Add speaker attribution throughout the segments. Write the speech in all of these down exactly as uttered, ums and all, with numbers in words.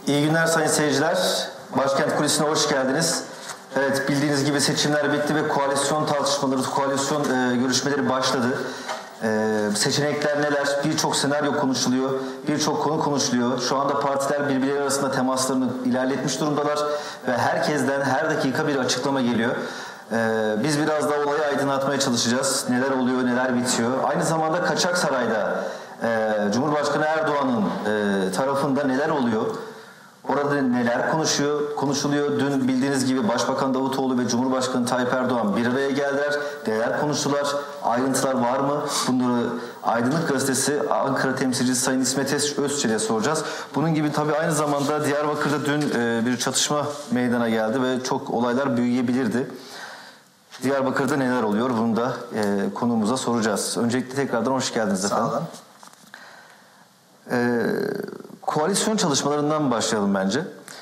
Speaker 1: İyi günler sayın seyirciler. Başkent Kulisi'ne hoş geldiniz. Evet, bildiğiniz gibi seçimler bitti ve koalisyon tartışmaları, koalisyon e, görüşmeleri başladı. E, seçenekler neler? Birçok senaryo konuşuluyor, birçok konu konuşuluyor. Şu anda partiler birbirleri arasında temaslarını ilerletmiş durumdalar ve herkesten her dakika bir açıklama geliyor. Ee, biz biraz da olayı aydınlatmaya çalışacağız. Neler oluyor, neler bitiyor. Aynı zamanda Kaçaksaray'da e, Cumhurbaşkanı Erdoğan'ın e, tarafında neler oluyor? Orada neler konuşuyor, konuşuluyor? Dün bildiğiniz gibi Başbakan Davutoğlu ve Cumhurbaşkanı Tayyip Erdoğan bir araya geldiler. Neler konuştular? Ayrıntılar var mı? Bunları Aydınlık Gazetesi Ankara temsilcisi Sayın İsmet Özçelik'e soracağız. Bunun gibi tabii aynı zamanda Diyarbakır'da dün e, bir çatışma meydana geldi ve çok olaylar büyüyebilirdi. Diyarbakır'da neler oluyor? Bunu da e, konuğumuza soracağız. Öncelikle tekrardan hoş geldiniz efendim.
Speaker 2: Sağ olun.
Speaker 1: E, koalisyon çalışmalarından başlayalım bence.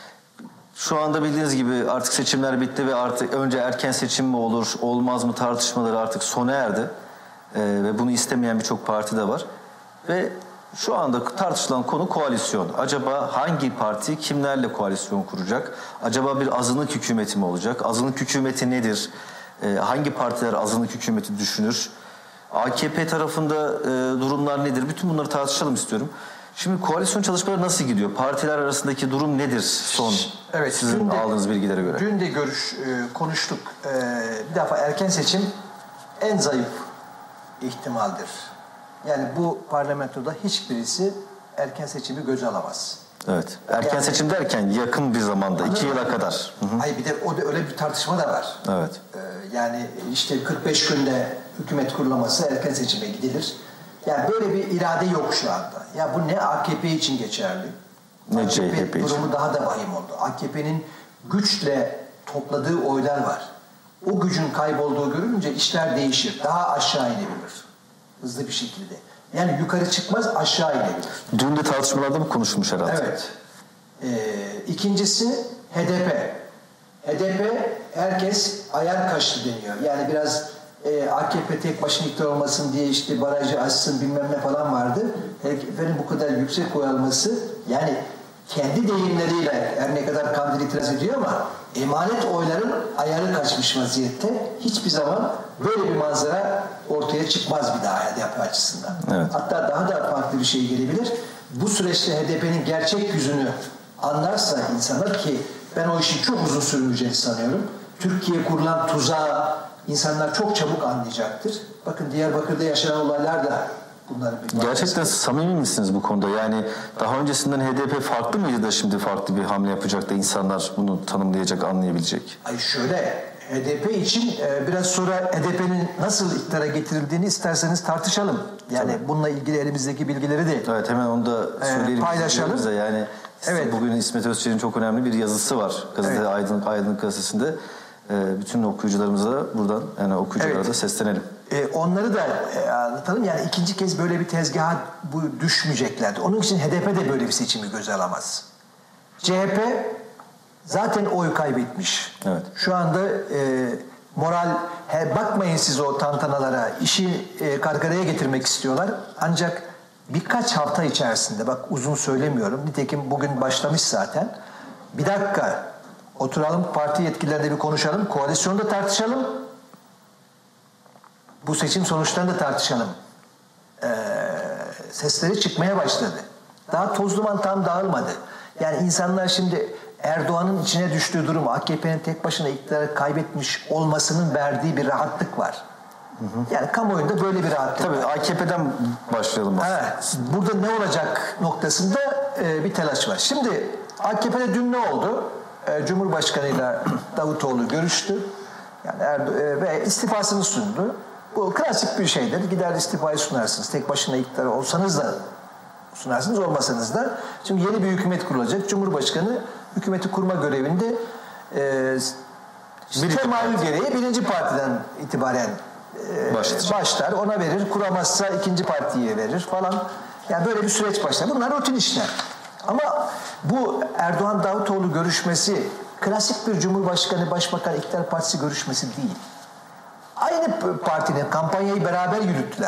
Speaker 1: Şu anda bildiğiniz gibi artık seçimler bitti ve artık önce erken seçim mi olur, olmaz mı tartışmaları artık sona erdi. E, ve bunu istemeyen birçok parti de var. Ve şu anda tartışılan konu koalisyon. Acaba hangi parti kimlerle koalisyon kuracak? Acaba bir azınlık hükümeti mi olacak? Azınlık hükümeti nedir? Ee, hangi partiler azınlık hükümeti düşünür? A K P tarafında e, durumlar nedir? Bütün bunları tartışalım istiyorum. Şimdi koalisyon çalışmaları nasıl gidiyor? Partiler arasındaki durum nedir son
Speaker 2: evet,
Speaker 1: sizin
Speaker 2: de,
Speaker 1: aldığınız bilgilere göre?
Speaker 2: Dün de görüş e, konuştuk. E, bir defa erken seçim en zayıf ihtimaldir. Yani bu parlamentoda hiçbirisi erken seçimi göze alamaz.
Speaker 1: Evet. Erken yani, seçim derken yakın bir zamanda, iki yıla kadar. Hı hı.
Speaker 2: Hayır, bir de o da öyle bir tartışma da var.
Speaker 1: Evet.
Speaker 2: Ee, yani işte kırk beş günde hükümet kurulaması erken seçime gidilir. Yani böyle bir irade yok şu anda. Ya bu ne A K P için geçerli,
Speaker 1: ne C H P için.
Speaker 2: Durumu daha da vahim oldu. A K P'nin güçle topladığı oylar var. O gücün kaybolduğu görülünce işler değişir. Daha aşağı inebilir. Hızlı bir şekilde. Yani yukarı çıkmaz, aşağı inebilir.
Speaker 1: Dün de tartışmalarda mı konuşulmuş herhalde?
Speaker 2: Evet. Ee, ikincisi H D P. H D P herkes ayar kaşlı deniyor. Yani biraz e, A K P tek başına iktidar olmasın diye işte barajı açsın bilmem ne falan vardı. Heriflerin bu kadar yüksek oy alması, yani kendi deyimleriyle her ne kadar Kandil itiraz ediyor ama emanet oyların ayarı kaçmış vaziyette. Hiçbir zaman böyle bir manzara ortaya çıkmaz bir daha H D P açısından.
Speaker 1: Evet.
Speaker 2: Hatta daha da farklı bir şey gelebilir. Bu süreçte H D P'nin gerçek yüzünü anlarsa insanlar, ki ben o işin çok uzun sürmeyeceğini sanıyorum. Türkiye kurulan tuzağı insanlar çok çabuk anlayacaktır. Bakın Diyarbakır'da yaşanan olaylar da bunların bir
Speaker 1: Gerçekten samimi misiniz bu konuda? Yani daha öncesinden H D P farklı mıydı da şimdi farklı bir hamle yapacak da insanlar bunu tanımlayacak, anlayabilecek?
Speaker 2: Ay şöyle, H D P için e, biraz sonra H D P'nin nasıl iktidara getirildiğini isterseniz tartışalım. Yani Tabii. bununla ilgili elimizdeki bilgileri de
Speaker 1: evet, hemen onu da söyleyelim.
Speaker 2: E, paylaşalım.
Speaker 1: Bize. Yani evet. Bugün İsmet Özçelik'in çok önemli bir yazısı var. Gazete evet. Aydınlık, Aydınlık Gazetesi'nde. E, bütün okuyucularımıza da buradan, yani okuyuculara evet. da seslenelim.
Speaker 2: E, onları da e, anlatalım. Yani ikinci kez böyle bir tezgaha bu düşmeyeceklerdi. Onun için H D P de böyle bir seçimi göze alamaz. C H P zaten oy kaybetmiş.
Speaker 1: Evet.
Speaker 2: Şu anda e, moral, he, bakmayın siz o tantanalara, işi e, kargaraya getirmek istiyorlar. Ancak birkaç hafta içerisinde, bak uzun söylemiyorum, nitekim bugün başlamış zaten. Bir dakika, oturalım, parti yetkililerle bir konuşalım, koalisyonda tartışalım. Bu seçim sonuçlarını da tartışalım. Ee, sesleri çıkmaya başladı. Daha toz duman tam dağılmadı. Yani insanlar şimdi Erdoğan'ın içine düştüğü durum, A K P'nin tek başına iktidarı kaybetmiş olmasının verdiği bir rahatlık var. Hı hı. Yani kamuoyunda böyle bir rahatlık
Speaker 1: Tabii,
Speaker 2: var.
Speaker 1: A K P'den başlayalım aslında.
Speaker 2: Evet, burada ne olacak noktasında e, bir telaş var. Şimdi A K P'de dün ne oldu? E, Cumhurbaşkanıyla Davutoğlu görüştü. Yani Erdo- e, ve istifasını sundu. Bu klasik bir şeydir. Gider istifayı sunarsınız. Tek başına iktidar olsanız da sunarsınız, olmasanız da. Şimdi yeni bir hükümet kurulacak. Cumhurbaşkanı hükümeti kurma görevinde e, temayül gereği birinci partiden itibaren e, başlar. Ona verir. Kuramazsa ikinci partiye verir falan. Yani böyle bir süreç başlar. Bunlar rutin işler. Ama bu Erdoğan-Davutoğlu görüşmesi klasik bir Cumhurbaşkanı, Başbakan, İktidar Partisi görüşmesi değil. Aynı partinin kampanyayı beraber yürüttüler.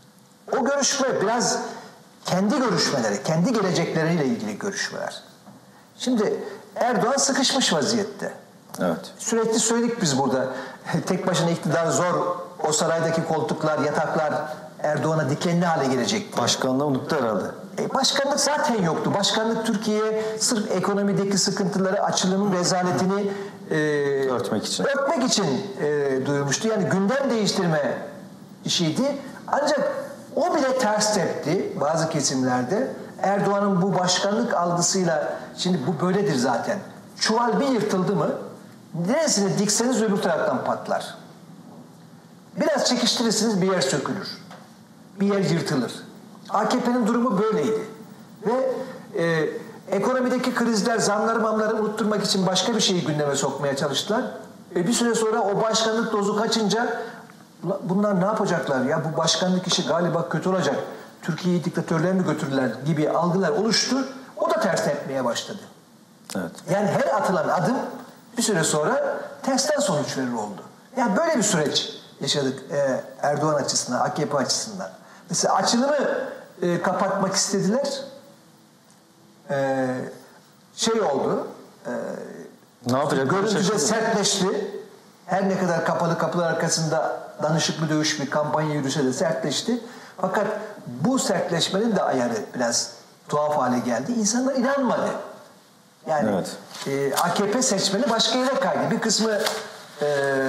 Speaker 2: O görüşme biraz kendi görüşmeleri, kendi gelecekleriyle ilgili görüşmeler. Şimdi Erdoğan sıkışmış vaziyette.
Speaker 1: Evet.
Speaker 2: Sürekli söyledik biz burada. Tek başına iktidar zor. O saraydaki koltuklar, yataklar Erdoğan'a dikenli hale gelecek.
Speaker 1: Başkanlığı unuttu herhalde.
Speaker 2: E, başkanlık zaten yoktu. Başkanlık Türkiye'ye sırf ekonomideki sıkıntıları, açılımın rezaletini e,
Speaker 1: Örtmek için.
Speaker 2: örtmek için e, duyurmuştu. Yani gündem değiştirme işiydi. Ancak o bile ters tepti bazı kesimlerde. Erdoğan'ın bu başkanlık algısıyla, şimdi bu böyledir zaten. Çuval bir yırtıldı mı neresini dikseniz öbür taraftan patlar. Biraz çekiştirirsiniz bir yer sökülür. Bir yer yırtılır. A K P'nin durumu böyleydi. Ve e, ekonomideki krizler, zamları mamları unutturmak için başka bir şeyi gündeme sokmaya çalıştılar. E, bir süre sonra o başkanlık dozu kaçınca bunlar ne yapacaklar ya, bu başkanlık işi galiba kötü olacak, Türkiye'yi diktatörlüğe mi götürürler gibi algılar oluştu. O da ters tepmeye başladı.
Speaker 1: Evet.
Speaker 2: Yani her atılan adım bir süre sonra tersten sonuç verir oldu. Yani böyle bir süreç yaşadık e, Erdoğan açısından, A K P açısından. Mesela açılımı e, kapatmak istediler. E, şey oldu. E,
Speaker 1: Ne yapacak?
Speaker 2: görüntüde sertleşti. Her ne kadar kapalı kapılar arkasında danışıklı dövüş bir kampanya yürüse de sertleşti. Fakat bu sertleşmenin de ayarı biraz tuhaf hale geldi. İnsanlar inanmadı. Yani
Speaker 1: Evet.
Speaker 2: e, A K P seçmeni başka yere kaydı. Bir kısmı e,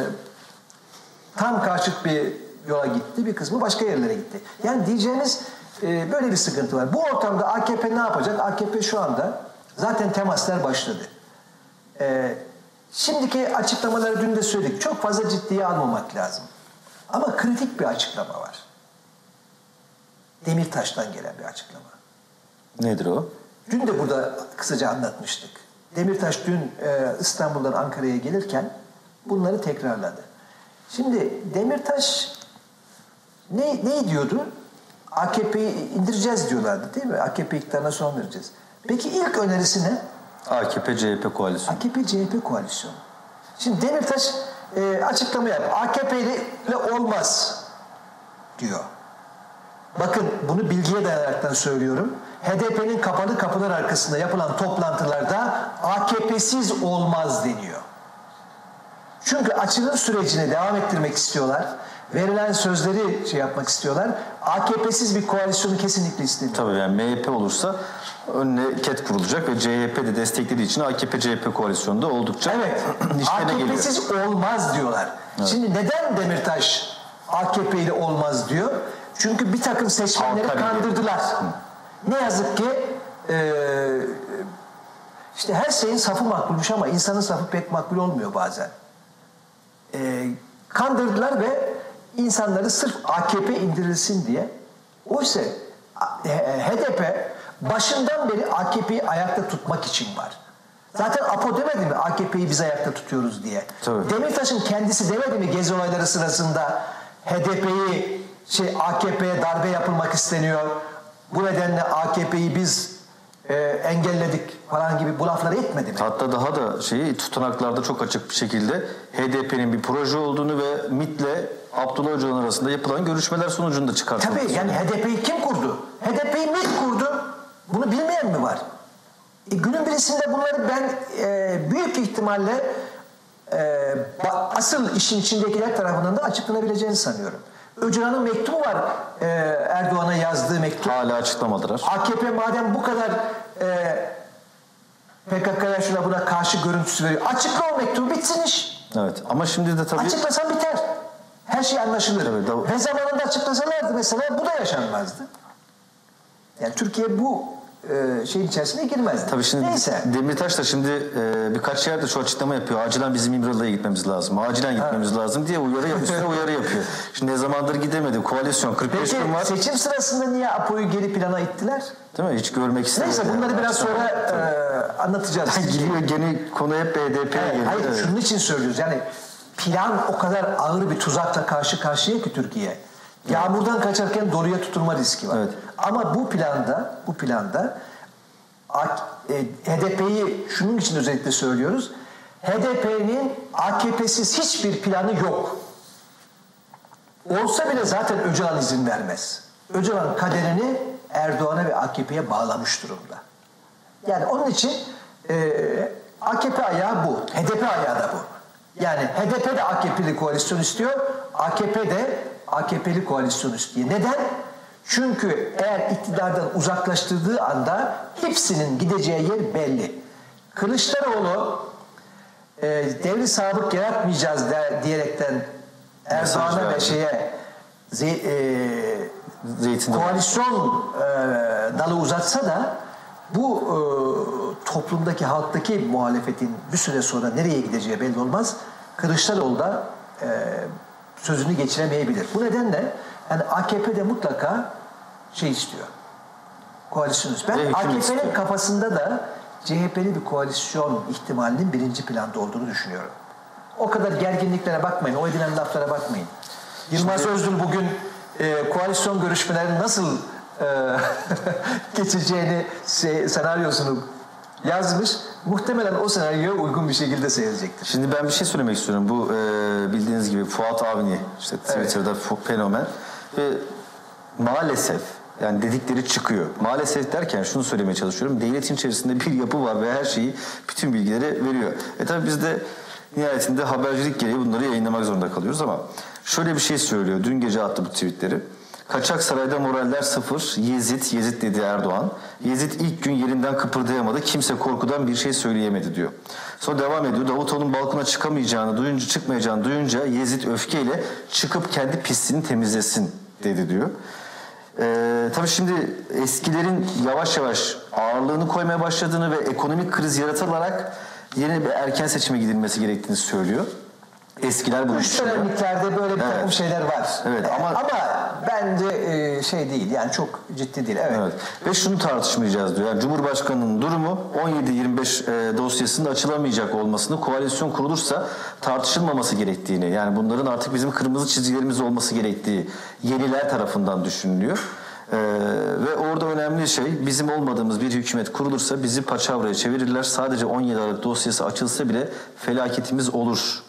Speaker 2: tam karşıt bir yola gitti, bir kısmı başka yerlere gitti. Yani diyeceğimiz e, böyle bir sıkıntı var. Bu ortamda A K P ne yapacak? A K P şu anda zaten temaslar başladı. E, şimdiki açıklamaları dün de söyledik. Çok fazla ciddiye almamak lazım. Ama kritik bir açıklama var. Demirtaş'tan gelen bir açıklama.
Speaker 1: Nedir o?
Speaker 2: Dün de burada kısaca anlatmıştık. Demirtaş dün e, İstanbul'dan Ankara'ya gelirken bunları tekrarladı. Şimdi Demirtaş ne, ne diyordu? A K P'yi indireceğiz diyorlardı değil mi? A K P iktidarına son vereceğiz. Peki ilk önerisi ne?
Speaker 1: A K P C H P koalisyonu.
Speaker 2: A K P C H P koalisyonu. Şimdi Demirtaş e, açıklama yap. A K P ile olmaz diyor. Bakın bunu bilgiye dayanaraktan söylüyorum. H D P'nin kapalı kapılar arkasında yapılan toplantılarda A K P'siz olmaz deniyor. Çünkü açılım sürecini devam ettirmek istiyorlar. Verilen sözleri şey yapmak istiyorlar. A K P'siz bir koalisyonu kesinlikle istemiyor.
Speaker 1: Tabii yani M H P olursa önüne ket kurulacak ve C H P de desteklediği için A K P C H P koalisyonunda oldukça
Speaker 2: Evet.
Speaker 1: işlerine
Speaker 2: A K
Speaker 1: geliyor.
Speaker 2: P'siz olmaz diyorlar.
Speaker 1: Evet.
Speaker 2: Şimdi neden Demirtaş A K P ile olmaz diyor? Çünkü bir takım seçmenleri
Speaker 1: Halka
Speaker 2: kandırdılar.
Speaker 1: Hı.
Speaker 2: Ne yazık ki e, işte her şeyin safı makbulmuş ama insanın safı pek makbul olmuyor bazen. E, kandırdılar ve insanları sırf A K P indirilsin diye. Oysa H D P başından beri A K P'yi ayakta tutmak için var. Zaten Apo demedi mi A K P'yi biz ayakta tutuyoruz diye.
Speaker 1: Tabii.
Speaker 2: Demirtaş'ın kendisi demedi mi gezi olayları sırasında H D P'yi şey A K P'ye darbe yapılmak isteniyor. Bu nedenle A K P'yi biz e, engelledik falan gibi bu lafları etmedi mi?
Speaker 1: Hatta daha da şeyi tutanaklarda çok açık bir şekilde H D P'nin bir proje olduğunu ve M İ T'le Abdullah Öcalan arasında yapılan görüşmeler sonucunda çıkartıldı.
Speaker 2: Tabii yani H D P'yi kim kurdu? H D P'yi M İ T kurdu. Bunu bilmeyen mi var? E, günün birisinde bunları ben e, büyük ihtimalle e, asıl işin içindekiler tarafından da açıklanabileceğini sanıyorum. Öcalan'ın mektubu var. E, Erdoğan'a yazdığı mektup.
Speaker 1: Hala açıklamadılar.
Speaker 2: A K P madem bu kadar e, P K K'ya şuna buna karşı görüntüsü veriyor. Açıkla o mektubu, bitsin iş.
Speaker 1: Evet ama şimdi de tabii
Speaker 2: Açıklasan biter. Her şey anlaşılır.
Speaker 1: Evet, doğru.
Speaker 2: Ve zamanında açıklasalardı mesela bu da yaşanmazdı. Yani Türkiye bu e, şeyin içerisine girmezdi.
Speaker 1: Tabii şimdi
Speaker 2: Neyse.
Speaker 1: Demirtaş da şimdi e, birkaç yerde şu açıklama yapıyor. Acilen bizim İmralı'ya gitmemiz lazım. Acilen gitmemiz
Speaker 2: Evet.
Speaker 1: lazım diye uyarı yapıyor. uyarı yapıyor. Şimdi ne zamandır gidemedi. Koalisyon kırk beş
Speaker 2: Peki
Speaker 1: gün var.
Speaker 2: seçim sırasında niye Apo'yu geri plana ittiler?
Speaker 1: Değil mi? Hiç görmek istemedi.
Speaker 2: Neyse bunları
Speaker 1: yani.
Speaker 2: biraz sonra e, anlatacağız.
Speaker 1: Geliyor gene konu hep H D P'ye
Speaker 2: Evet,
Speaker 1: geliyor.
Speaker 2: hayır
Speaker 1: Evet.
Speaker 2: şunun için söylüyoruz. Yani plan o kadar ağır bir tuzakla karşı karşıya ki Türkiye. Yağmurdan kaçarken doluya tutulma riski var.
Speaker 1: Evet.
Speaker 2: Ama bu planda bu planda H D P'yi şunun için özellikle söylüyoruz. H D P'nin A K P'siz hiçbir planı yok. Olsa bile zaten Öcalan izin vermez. Öcalan kaderini Erdoğan'a ve A K P'ye bağlamış durumda. Yani onun için Ee, A K P ayağı bu. H D P ayağı da bu. Yani H D P de A K P'li koalisyon istiyor. A K P de A K P'li koalisyon istiyor. Neden? Çünkü eğer iktidardan uzaklaştırdığı anda hepsinin gideceği yer belli. Kılıçdaroğlu e, devri sabık yaratmayacağız der, diyerekten Erdoğan'a ve şeye ze, e,
Speaker 1: Zeytin
Speaker 2: koalisyon e, dalı uzatsa da bu e, toplumdaki, halktaki muhalefetin bir süre sonra nereye gideceği belli olmaz. Kılıçdaroğlu da e, sözünü geçiremeyebilir. Bu nedenle yani A K P de mutlaka şey istiyor. Koalisyon istiyor. Ben
Speaker 1: Evet,
Speaker 2: A K P'nin
Speaker 1: istiyor.
Speaker 2: kafasında da C H P'li bir koalisyon ihtimalinin birinci planda olduğunu düşünüyorum. O kadar gerginliklere bakmayın, o edilen laflara bakmayın. Yılmaz
Speaker 1: Şimdi-
Speaker 2: Özdil bugün e, koalisyon görüşmelerinin nasıl e, geçeceğini se- senaryosunu yazmış. Muhtemelen o senaryoya uygun bir şekilde seyredecektir.
Speaker 1: Şimdi ben bir şey söylemek istiyorum. Bu e, bildiğiniz gibi Fuat Avni, işte Twitter'da evet. fenomen ve maalesef yani dedikleri çıkıyor. Maalesef derken şunu söylemeye çalışıyorum. Devletin içerisinde bir yapı var ve her şeyi, bütün bilgileri veriyor. E tabi biz de nihayetinde habercilik gereği bunları yayınlamak zorunda kalıyoruz ama şöyle bir şey söylüyor. Dün gece attı bu tweetleri. Kaçak sarayda moraller sıfır. Yezid, Yezid dedi Erdoğan. Yezid ilk gün yerinden kıpırdayamadı. Kimse korkudan bir şey söyleyemedi diyor. Sonra devam ediyor. Davutoğlu'nun balkona çıkamayacağını duyunca, çıkmayacağını duyunca Yezid öfkeyle çıkıp kendi pisliğini temizlesin dedi diyor. Ee, tabii şimdi eskilerin yavaş yavaş ağırlığını koymaya başladığını ve ekonomik kriz yaratılarak yeni bir erken seçime gidilmesi gerektiğini söylüyor. Eskiler bunu
Speaker 2: Üç
Speaker 1: düşünüyor.
Speaker 2: dönemliklerde böyle bir takım
Speaker 1: Evet.
Speaker 2: şeyler var.
Speaker 1: Evet, ama-
Speaker 2: ama bence e, şey değil, yani çok ciddi değil. Evet.
Speaker 1: Evet. Ve şunu tartışmayacağız diyor. Yani Cumhurbaşkanı'nın durumu on yedi yirmi beş e, dosyasında açılamayacak olmasını, koalisyon kurulursa tartışılmaması gerektiğini, yani bunların artık bizim kırmızı çizgilerimiz olması gerektiği yeniler tarafından düşünülüyor. Ee, ve orada önemli şey, bizim olmadığımız bir hükümet kurulursa bizi paçavraya çevirirler. Sadece on yedi Aralık dosyası açılsa bile felaketimiz olur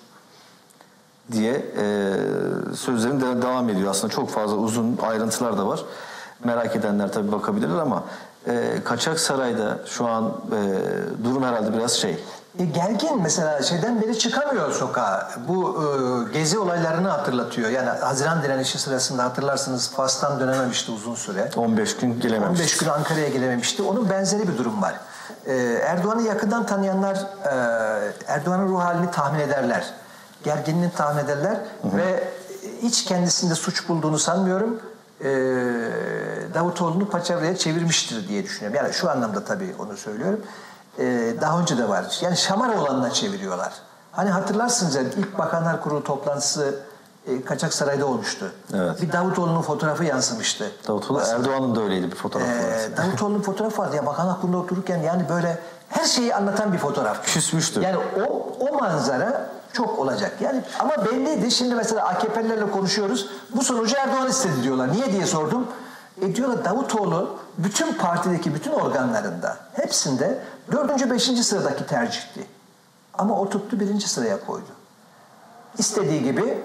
Speaker 1: diye e, sözlerin de devam ediyor. Aslında çok fazla uzun ayrıntılar da var. Merak edenler tabii bakabilirler ama e, Kaçak Saray'da şu an e, durum herhalde biraz şey.
Speaker 2: E, gergin mesela şeyden beri çıkamıyor sokağa. Bu e, gezi olaylarını hatırlatıyor. Yani Haziran direnişi sırasında hatırlarsınız Fas'tan dönememişti uzun süre.
Speaker 1: on beş gün gelememiş.
Speaker 2: on beş gün Ankara'ya gelememişti. Onun benzeri bir durum var. E, Erdoğan'ı yakından tanıyanlar e, Erdoğan'ın ruh halini tahmin ederler. Gerginliğini tahmin ederler. Hı hı. Ve hiç kendisinde suç bulduğunu sanmıyorum. E, Davutoğlu'nu paçavraya çevirmiştir diye düşünüyorum. Yani şu anlamda tabii onu söylüyorum. Ee, daha önce de var. Yani Şamaroğlan'la çeviriyorlar. Hani hatırlarsınız yani ilk Bakanlar Kurulu toplantısı e, Kaçak Saray'da olmuştu.
Speaker 1: Evet.
Speaker 2: Bir Davutoğlu'nun fotoğrafı yansımıştı.
Speaker 1: Davutoğlu, Erdoğan'ın da öyleydi bir fotoğrafı.
Speaker 2: Ee, Davutoğlu'nun fotoğrafı vardı ya Bakanlar Kurulu'nda otururken yani böyle her şeyi anlatan bir fotoğraf.
Speaker 1: Küsmüştü.
Speaker 2: Yani o, o manzara çok olacak. Yani ama belliydi. Şimdi mesela A K P'lilerle konuşuyoruz. Bu sonucu Erdoğan istedi diyorlar. Niye diye sordum. E diyorlar Davutoğlu bütün partideki bütün organlarında hepsinde dördüncü, beşinci sıradaki tercihti. Ama o tuttu birinci sıraya koydu. İstediği gibi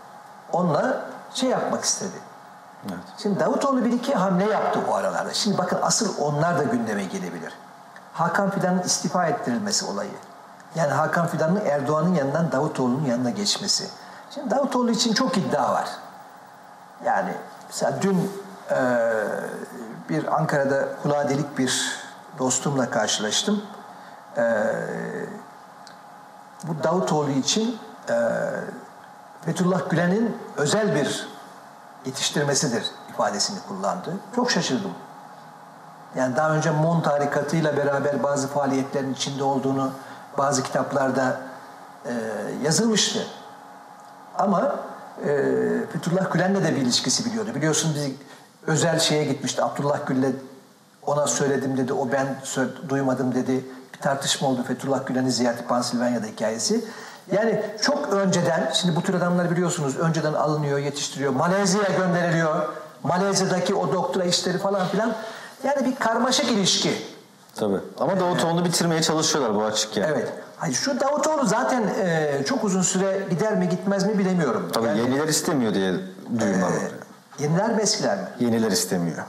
Speaker 2: onunla şey yapmak istedi.
Speaker 1: Evet.
Speaker 2: Şimdi Davutoğlu bir iki hamle yaptı o aralarda. Şimdi bakın asıl onlar da gündeme gelebilir. Hakan Fidan'ın istifa ettirilmesi olayı. Yani Hakan Fidan'ın Erdoğan'ın yanından Davutoğlu'nun yanına geçmesi. Şimdi Davutoğlu için çok iddia var. Yani mesela dün e, bir Ankara'da kulağa delik bir dostumla karşılaştım. E, bu Davutoğlu için e, Fethullah Gülen'in özel bir yetiştirmesidir ifadesini kullandı. Çok şaşırdım. Yani daha önce Mon tarikatıyla beraber bazı faaliyetlerin içinde olduğunu bazı kitaplarda e, yazılmıştı. Ama e, Fethullah Gülen'le de bir ilişkisi biliyordu. Biliyorsun biz özel şeye gitmişti. Abdullah Gül'le ona söyledim dedi. O ben duymadım dedi. Bir tartışma oldu. Fethullah Gülen'in ziyareti Pensilvanya'da hikayesi. Yani çok önceden, şimdi bu tür adamlar biliyorsunuz önceden alınıyor, yetiştiriyor. Malezya'ya gönderiliyor. Malezya'daki o doktora işleri falan filan. Yani bir karmaşık ilişki.
Speaker 1: Tabii. Ama Davutoğlu'nu bitirmeye çalışıyorlar bu açık yani.
Speaker 2: Evet. Hayır, şu Davutoğlu zaten e, çok uzun süre gider mi gitmez mi bilemiyorum.
Speaker 1: Tabii
Speaker 2: yani,
Speaker 1: yeniler istemiyor diye duyumlar var.
Speaker 2: e, Yeniler mi eskiler mi?
Speaker 1: Yeniler istemiyor.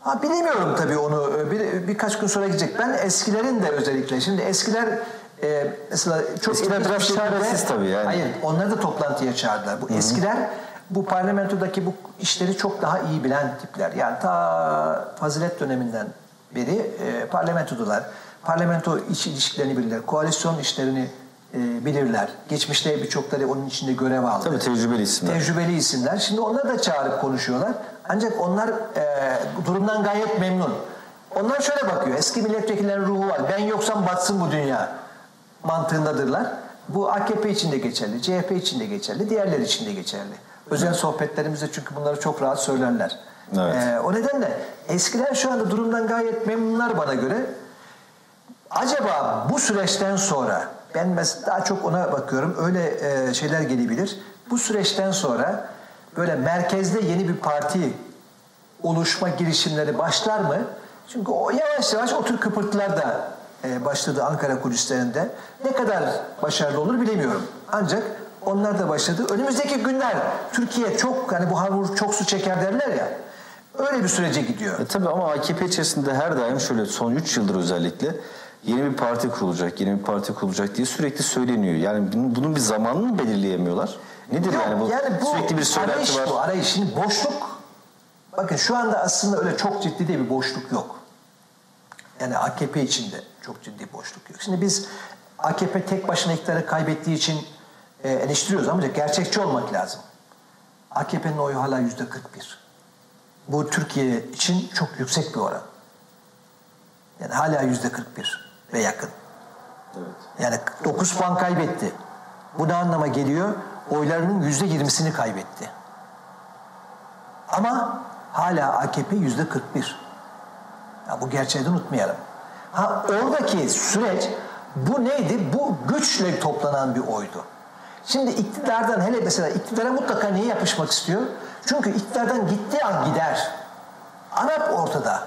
Speaker 2: Ha bilemiyorum tabii onu. Bir, birkaç gün sonra gidecek. Ben eskilerin de özellikle. Şimdi eskiler e, mesela çok
Speaker 1: Eskiler
Speaker 2: ilginç
Speaker 1: biraz
Speaker 2: bir şekilde-
Speaker 1: çaresiz tabii yani.
Speaker 2: Hayır, onları da toplantıya çağırdılar. Bu eskiler bu parlamentodaki bu işleri çok daha iyi bilen tipler. Yani ta Fazilet döneminden beri e, parlamentodular. Parlamento iç ilişkilerini bilirler. Koalisyon işlerini e, bilirler. Geçmişte birçokları onun içinde görev aldı.
Speaker 1: Tabii tecrübeli isimler.
Speaker 2: Tecrübeli isimler. Şimdi onları da çağırıp konuşuyorlar. Ancak onlar e, durumdan gayet memnun. Onlar şöyle bakıyor. Eski milletvekillerinin ruhu var. Ben yoksam batsın bu dünya mantığındadırlar. Bu A K P için de geçerli, C H P için de geçerli, diğerleri için de geçerli. Özel sohbetlerimizde çünkü bunları çok rahat söylerler.
Speaker 1: Evet.
Speaker 2: E, o nedenle eskiler şu anda durumdan gayet memnunlar bana göre. Acaba bu süreçten sonra, ben mesela daha çok ona bakıyorum, öyle e, şeyler gelebilir. Bu süreçten sonra böyle merkezde yeni bir parti oluşma girişimleri başlar mı? Çünkü o yavaş yavaş o tür kıpırtılar da e, başladı Ankara kulislerinde. Ne kadar başarılı olur bilemiyorum. Ancak onlar da başladı. Önümüzdeki günler Türkiye çok, hani bu hamur çok su çeker derler ya. Öyle bir sürece gidiyor.
Speaker 1: E tabii ama A K P içerisinde her daim şöyle son üç yıldır özellikle yeni bir parti kurulacak, yeni bir parti kurulacak diye sürekli söyleniyor. Yani bunun, bunun bir zamanını mı belirleyemiyorlar? Nedir
Speaker 2: Yok,
Speaker 1: yani bu?
Speaker 2: yani bu
Speaker 1: Sürekli bir söylenti
Speaker 2: arayış
Speaker 1: var.
Speaker 2: bu arayış. Şimdi boşluk, bakın şu anda aslında öyle çok ciddi de bir boşluk yok. Yani A K P içinde çok ciddi boşluk yok. Şimdi biz A K P tek başına iktidarı kaybettiği için e, eleştiriyoruz ama gerçekçi olmak lazım. A K P'nin oyu hala yüzde kırk bir. Bu Türkiye için çok yüksek bir oran. Yani hala yüzde kırk bir ve yakın.
Speaker 1: Evet.
Speaker 2: Yani dokuz puan kaybetti. Bu ne anlama geliyor? Oylarının yüzde yirmisini kaybetti. Ama hala A K P yüzde kırk bir. Ya bu gerçeği de unutmayalım. Ha oradaki süreç bu neydi? Bu güçle toplanan bir oydu. Şimdi iktidardan, hele mesela iktidara mutlaka niye yapışmak istiyor? Çünkü iktidardan gittiği an gider. ANAP ortada.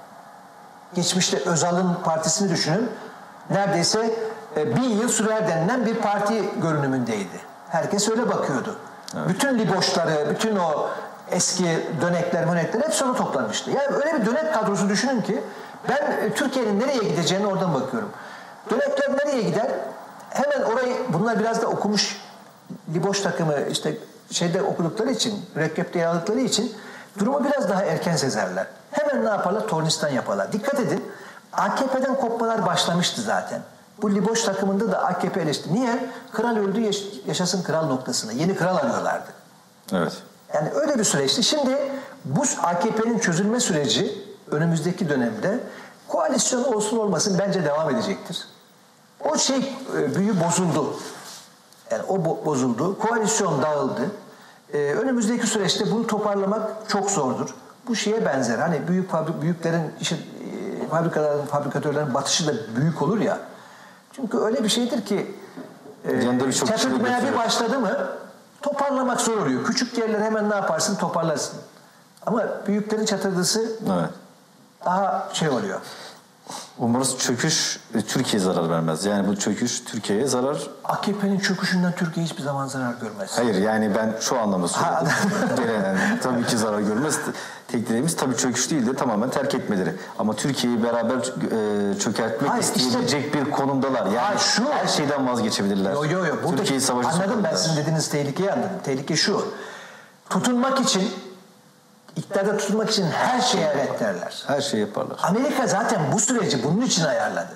Speaker 2: Geçmişte Özal'ın partisini düşünün. Neredeyse e, bin yıl sürer denilen bir parti görünümündeydi. Herkes öyle bakıyordu. Evet. Bütün liboşları, bütün o eski dönekler, mönekler hep sonra toplanmıştı. Yani öyle bir dönek kadrosu düşünün ki ben e, Türkiye'nin nereye gideceğini oradan bakıyorum. Dönekler nereye gider? Hemen orayı, bunlar biraz da okumuş liboş takımı işte şeyde okudukları için, mürekkepte yer aldıkları için durumu biraz daha erken sezerler. Hemen ne yaparlar? Tornistan yaparlar. Dikkat edin, A K P'den kopmalar başlamıştı zaten. Bu liboş takımında da A K P eleşti. Niye? Kral öldü, yaş- yaşasın kral noktasına. Yeni kral arıyorlardı.
Speaker 1: Evet.
Speaker 2: Yani öyle bir süreçti. Şimdi bu A K P'nin çözülme süreci önümüzdeki dönemde koalisyon olsun olmasın bence devam edecektir. O şey e, büyü bozuldu. Yani o bo- bozuldu. Koalisyon dağıldı. Ee, önümüzdeki süreçte bunu toparlamak çok zordur. Bu şeye benzer. Hani büyük fabri- büyüklerin işi, e, fabrikaların, fabrikatörlerin batışı da büyük olur ya. Çünkü öyle bir şeydir ki e,
Speaker 1: Yanında birçok kişi de
Speaker 2: çatırmaya bir
Speaker 1: götürüyor.
Speaker 2: başladı mı toparlamak zor oluyor. Küçük yerler hemen ne yaparsın? Toparlarsın. Ama büyüklerin çatırdısı
Speaker 1: Evet.
Speaker 2: daha şey oluyor.
Speaker 1: Umarız çöküş e, Türkiye'ye zarar vermez. Yani bu çöküş Türkiye'ye zarar.
Speaker 2: A K P'nin çöküşünden Türkiye hiçbir zaman zarar görmez.
Speaker 1: Hayır yani ben şu anlamda söyledim. Genel yani, tabii ki zarar görmez. Tek dileğimiz tabii çöküş değil de tamamen terk etmeleri. Ama Türkiye'yi beraber e, çökertmek
Speaker 2: Hayır,
Speaker 1: isteyebilecek
Speaker 2: işte-
Speaker 1: bir konumdalar. Yani
Speaker 2: Hayır, şu-
Speaker 1: her şeyden vazgeçebilirler.
Speaker 2: Yo yo yo. Burada
Speaker 1: Türkiye'yi savaşa
Speaker 2: anladım ben
Speaker 1: sokabilirler.
Speaker 2: sizin dediğiniz tehlikeyi anladım. Tehlike şu. Tutunmak için, iktidarda tutunmak için her şeye evet derler.
Speaker 1: Her şeyi yaparlar.
Speaker 2: Amerika zaten bu süreci bunun için ayarladı.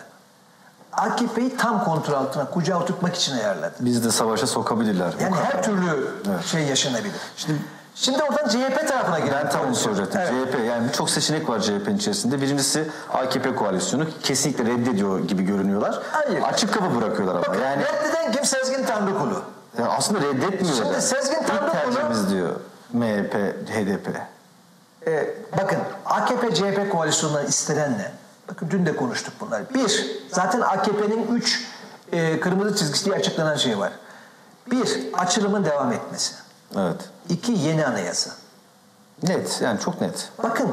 Speaker 2: A K P'yi tam kontrol altına, kucağa oturtmak için ayarladı.
Speaker 1: Bizi de savaşa sokabilirler.
Speaker 2: Yani
Speaker 1: Bu
Speaker 2: her
Speaker 1: kadar.
Speaker 2: türlü
Speaker 1: Evet.
Speaker 2: şey yaşanabilir.
Speaker 1: Şimdi
Speaker 2: Şimdi oradan C H P tarafına girelim.
Speaker 1: ben tam onu soracaktım.
Speaker 2: Evet.
Speaker 1: C H P yani birçok seçenek var C H P'nin içerisinde. Birincisi A K P koalisyonu kesinlikle reddediyor gibi görünüyorlar.
Speaker 2: Hayır.
Speaker 1: Açık kapı bırakıyorlar ama.
Speaker 2: Bakın,
Speaker 1: Yani
Speaker 2: reddeden kim? Sezgin Tanrıkulu.
Speaker 1: ya aslında reddetmiyor.
Speaker 2: Şimdi
Speaker 1: da.
Speaker 2: Sezgin
Speaker 1: İlk
Speaker 2: Tanrıkulu-
Speaker 1: tercihimiz diyor M H P, H D P.
Speaker 2: Ee, bakın A K P C H P koalisyonundan istenen ne? Bakın dün de konuştuk bunları. Bir, zaten A K P'nin üç e, kırmızı çizgisi diye açıklanan şey var. Bir, açılımın devam etmesi.
Speaker 1: Evet.
Speaker 2: İki, yeni anayasa.
Speaker 1: Net yani çok net.
Speaker 2: Bakın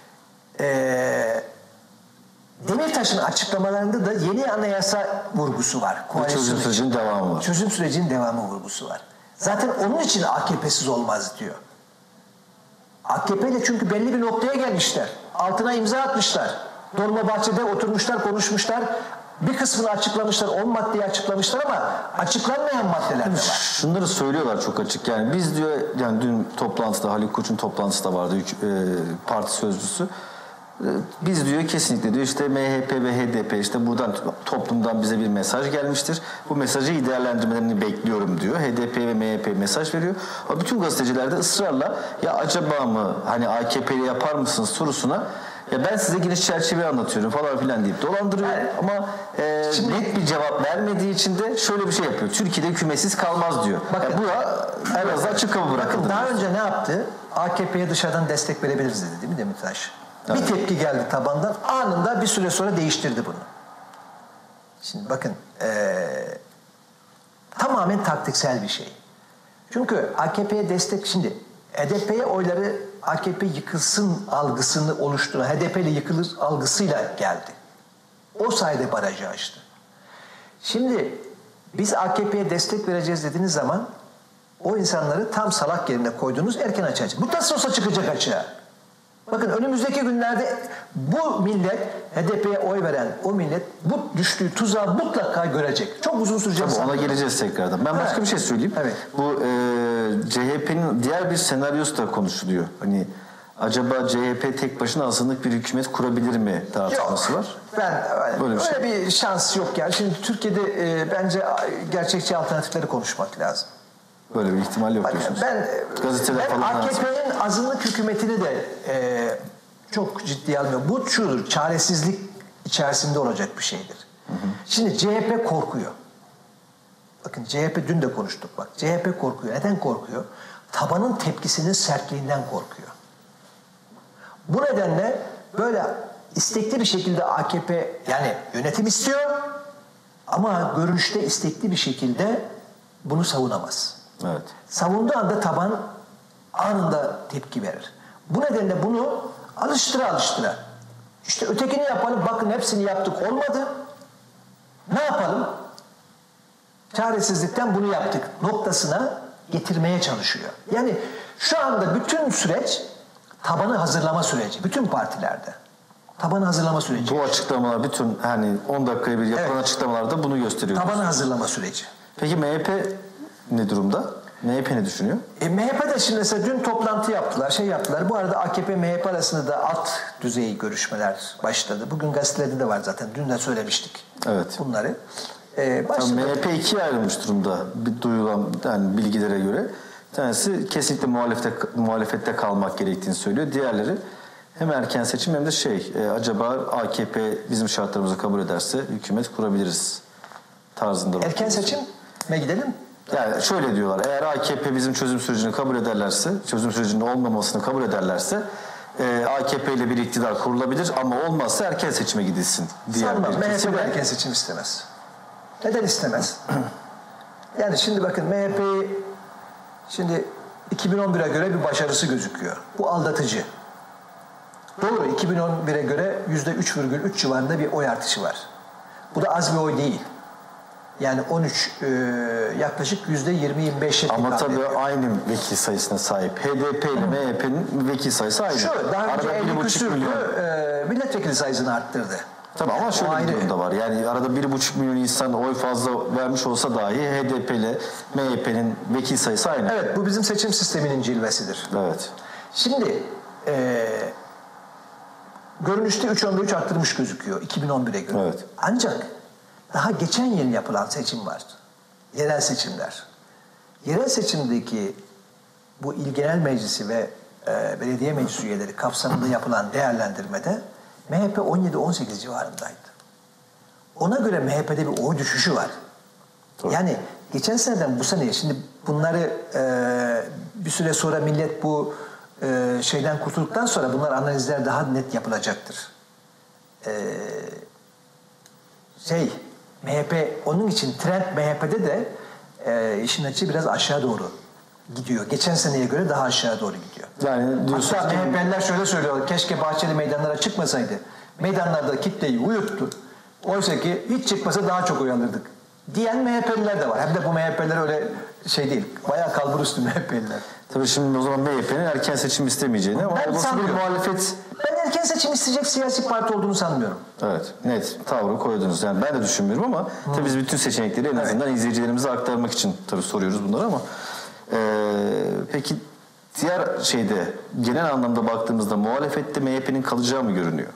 Speaker 2: e, Demirtaş'ın açıklamalarında da yeni anayasa vurgusu var.
Speaker 1: Ve
Speaker 2: Koalisyon
Speaker 1: çözüm
Speaker 2: için.
Speaker 1: sürecinin devamı var.
Speaker 2: Çözüm sürecinin devamı vurgusu var. Zaten onun için A K P'siz olmaz diyor. A K P ile çünkü belli bir noktaya gelmişler. altına imza atmışlar. Dolmabahçe'de oturmuşlar, konuşmuşlar. Bir kısmını açıklamışlar, on maddeyi açıklamışlar ama açıklanmayan maddeler de var.
Speaker 1: Şunları söylüyorlar çok açık. Yani biz diyor, yani dün toplantıda, Haluk Koç'un toplantısı da vardı, e, parti sözcüsü. E, biz diyor kesinlikle diyor işte M H P ve H D P, işte buradan toplumdan bize bir mesaj gelmiştir. Bu mesajı iyi değerlendirmelerini bekliyorum diyor. H D P ve M H P mesaj veriyor. Ama bütün gazeteciler de ısrarla ya acaba mı hani A K P'li yapar mısınız sorusuna ya ben size geniş çerçeveyi anlatıyorum falan filan deyip dolandırıyor. Yani, ama e, şimdi, net bir cevap vermediği için de şöyle bir şey yapıyor. Türkiye'de hükümetsiz kalmaz diyor. Bakın, yani bu da en azından açık kapı bırakıldı.
Speaker 2: Daha önce ne yaptı? A K P'ye dışarıdan destek verebiliriz dedi değil mi Demirtaş? Evet. Bir tepki geldi tabandan. Anında bir süre sonra değiştirdi bunu. Şimdi bakın ee, tamamen taktiksel bir şey. Çünkü A K P'ye destek şimdi H D P'ye oyları A K P yıkılsın algısını oluşturan H D P ile yıkılır algısıyla geldi. O sayede barajı açtı. Şimdi biz A K P'ye destek vereceğiz dediğiniz zaman o insanları tam salak yerine koyduğunuz erken açacak. Bu nasıl olsa çıkacak açığa. Bakın önümüzdeki günlerde bu millet, H D P'ye oy veren o millet bu düştüğü tuzağı mutlaka görecek. Çok uzun sürecek.
Speaker 1: Tabii ona geleceğiz tekrardan. Ben başka evet. bir şey söyleyeyim. Evet. Bu e, C H P'nin diğer bir senaryosu da konuşuluyor. Hani acaba C H P tek başına azınlık bir hükümet kurabilir mi tartışması
Speaker 2: yok.
Speaker 1: var.
Speaker 2: Ben
Speaker 1: Böyle bir,
Speaker 2: öyle
Speaker 1: şey.
Speaker 2: bir şans yok yani. Şimdi Türkiye'de e, bence gerçekçi alternatifleri konuşmak lazım.
Speaker 1: Böyle bir ihtimal yok diyorsunuz.
Speaker 2: Ben,
Speaker 1: Gazeteler
Speaker 2: ben
Speaker 1: falan
Speaker 2: A K P'nin azınlık hükümetini de e, çok ciddiye almıyorum. Bu şudur, çaresizlik içerisinde olacak bir şeydir. Hı hı. Şimdi C H P korkuyor. Bakın C H P dün de konuştuk bak. C H P korkuyor. Neden korkuyor? Tabanın tepkisinin sertliğinden korkuyor. Bu nedenle böyle istekli bir şekilde A K P yani yönetim istiyor ama görünüşte istekli bir şekilde bunu savunamaz.
Speaker 1: Evet.
Speaker 2: Savunduğu anda taban anında tepki verir. Bu nedenle bunu alıştıra alıştıra. İşte ötekini yapalım, bakın hepsini yaptık olmadı. Ne yapalım? Çaresizlikten bunu yaptık noktasına getirmeye çalışıyor. Yani şu anda bütün süreç tabanı hazırlama süreci. Bütün partilerde. Tabanı hazırlama süreci.
Speaker 1: Bu açıklamalar bütün hani on dakikaya bir yapılan evet. açıklamalarda bunu gösteriyor.
Speaker 2: Tabanı hazırlama süreci.
Speaker 1: Peki M H P ne durumda? M H P ne düşünüyor?
Speaker 2: E, M H P de şimdi mesela dün toplantı yaptılar, şey yaptılar. Bu arada A K P M H P arasında da alt düzey görüşmeler başladı. Bugün gazetelerde de var zaten. Dün de söylemiştik.
Speaker 1: Evet.
Speaker 2: Bunları. E, başladı.
Speaker 1: M H P ikiye ayrılmış durumda bir duyulan yani bilgilere göre. Bir tanesi kesinlikle muhalefette, muhalefette kalmak gerektiğini söylüyor. Diğerleri hem erken seçim hem de şey e, acaba A K P bizim şartlarımızı kabul ederse hükümet kurabiliriz tarzında.
Speaker 2: Erken seçime gidelim.
Speaker 1: Yani şöyle diyorlar, eğer A K P bizim çözüm sürecini kabul ederlerse, çözüm sürecinin olmamasını kabul ederlerse e, A K P ile bir iktidar kurulabilir ama olmazsa erken seçime gidilsin.
Speaker 2: Sanmam, M H P erken seçim istemez. Neden istemez? Yani şimdi bakın M H P'yi şimdi iki bin on bire göre bir başarısı gözüküyor. Bu aldatıcı. Doğru, iki bin on bire göre yüzde üç virgül üç civarında bir oy artışı var. Bu da az bir oy değil. Yani on üç e, yaklaşık yüzde yirmi yirmi beşe
Speaker 1: ama tabii ediyor. Aynı vekil sayısına sahip. H D P ile M H P'nin vekil sayısı aynı.
Speaker 2: Şu, daha önce elli küsürdü, e, milletvekili sayısını arttırdı.
Speaker 1: Tabii ama şöyle o bir durum da var. Yani arada bir buçuk milyon insan oy fazla vermiş olsa dahi H D P ile M H P'nin vekil sayısı aynı.
Speaker 2: Evet, bu bizim seçim sisteminin cilvesidir.
Speaker 1: Evet.
Speaker 2: Şimdi e, görünüşte üç onda üç arttırmış gözüküyor iki bin on bire göre.
Speaker 1: Evet.
Speaker 2: Ancak daha geçen yıl yapılan seçim var. Yerel seçimler. Yerel seçimdeki bu İl Genel Meclisi ve e, belediye meclis üyeleri kapsamında yapılan değerlendirmede M H P on yedi on sekiz civarındaydı. Ona göre M H P'de bir oy düşüşü var. Doğru. Yani geçen seneden bu seneye şimdi bunları e, bir süre sonra millet bu e, şeyden kurtulduktan sonra bunlar analizler daha net yapılacaktır. E, şey M H P onun için trend M H P'de de e, işin açığı biraz aşağı doğru gidiyor. Geçen seneye göre daha aşağı doğru gidiyor.
Speaker 1: Yani
Speaker 2: hatta M H P'liler şöyle söylüyorlar. Keşke Bahçeli meydanlara çıkmasaydı. Meydanlarda kitleyi uyuttu. Oysa ki hiç çıkmasa daha çok oy alırdık diyen M H P'liler de var. Hem de bu M H P'liler öyle şey değil. Bayağı kalbur üstü M H P'liler.
Speaker 1: Tabii şimdi o zaman M H P'nin erken seçim istemeyeceğini ama olası bir muhalefet...
Speaker 2: Ben erken seçim isteyecek siyasi parti olduğunu sanmıyorum.
Speaker 1: Evet, net tavrı koydunuz. Yani ben de düşünmüyorum ama hmm. tabii biz bütün seçenekleri en azından evet. izleyicilerimize aktarmak için tabii soruyoruz bunları ama e, peki diğer şeyde genel anlamda baktığımızda muhalefette M H P'nin kalacağı mı görünüyor?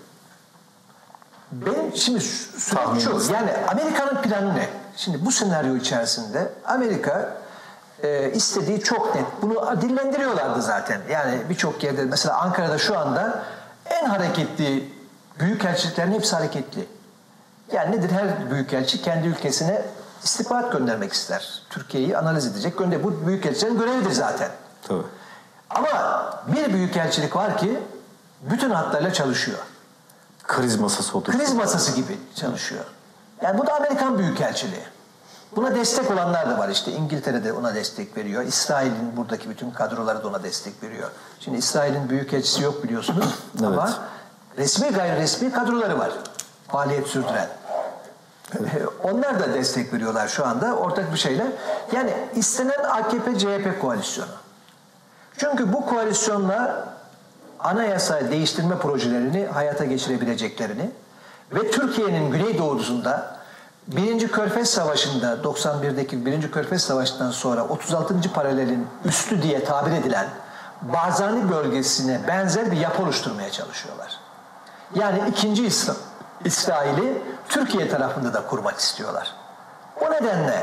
Speaker 2: Benim şimdi süreç şu, yani Amerika'nın planı ne? Şimdi bu senaryo içerisinde Amerika e, istediği çok net. Bunu dillendiriyorlardı zaten. Yani birçok yerde, mesela Ankara'da şu anda en hareketli büyükelçiliklerin hepsi hareketli. Yani nedir? Her büyükelçi kendi ülkesine istihbarat göndermek ister. Türkiye'yi analiz edecek. Gönder. Bu büyükelçilerin görevidir zaten.
Speaker 1: Tabii.
Speaker 2: Ama bir büyükelçilik var ki bütün hatlarıyla çalışıyor.
Speaker 1: Kriz masası oldu.
Speaker 2: Kriz masası gibi çalışıyor. Yani bu da Amerikan Büyükelçiliği. Buna destek olanlar da var işte. İngiltere'de ona destek veriyor. İsrail'in buradaki bütün kadroları da ona destek veriyor. Şimdi İsrail'in büyükelçisi yok biliyorsunuz.
Speaker 1: Evet.
Speaker 2: Ama resmi gayri resmi kadroları var. Faaliyet sürdüren. Evet. Onlar da destek veriyorlar şu anda ortak bir şeyle. Yani istenen A K P C H P koalisyonu. Çünkü bu koalisyonla anayasa değiştirme projelerini hayata geçirebileceklerini ve Türkiye'nin güneydoğusunda Birinci Körfez Savaşı'nda doksan birdeki Birinci Körfez Savaşı'ndan sonra otuz altıncı paralelin üstü diye tabir edilen Barzani bölgesine benzer bir yapı oluşturmaya çalışıyorlar. Yani ikinci İsra İsrail'i Türkiye tarafında da kurmak istiyorlar. O nedenle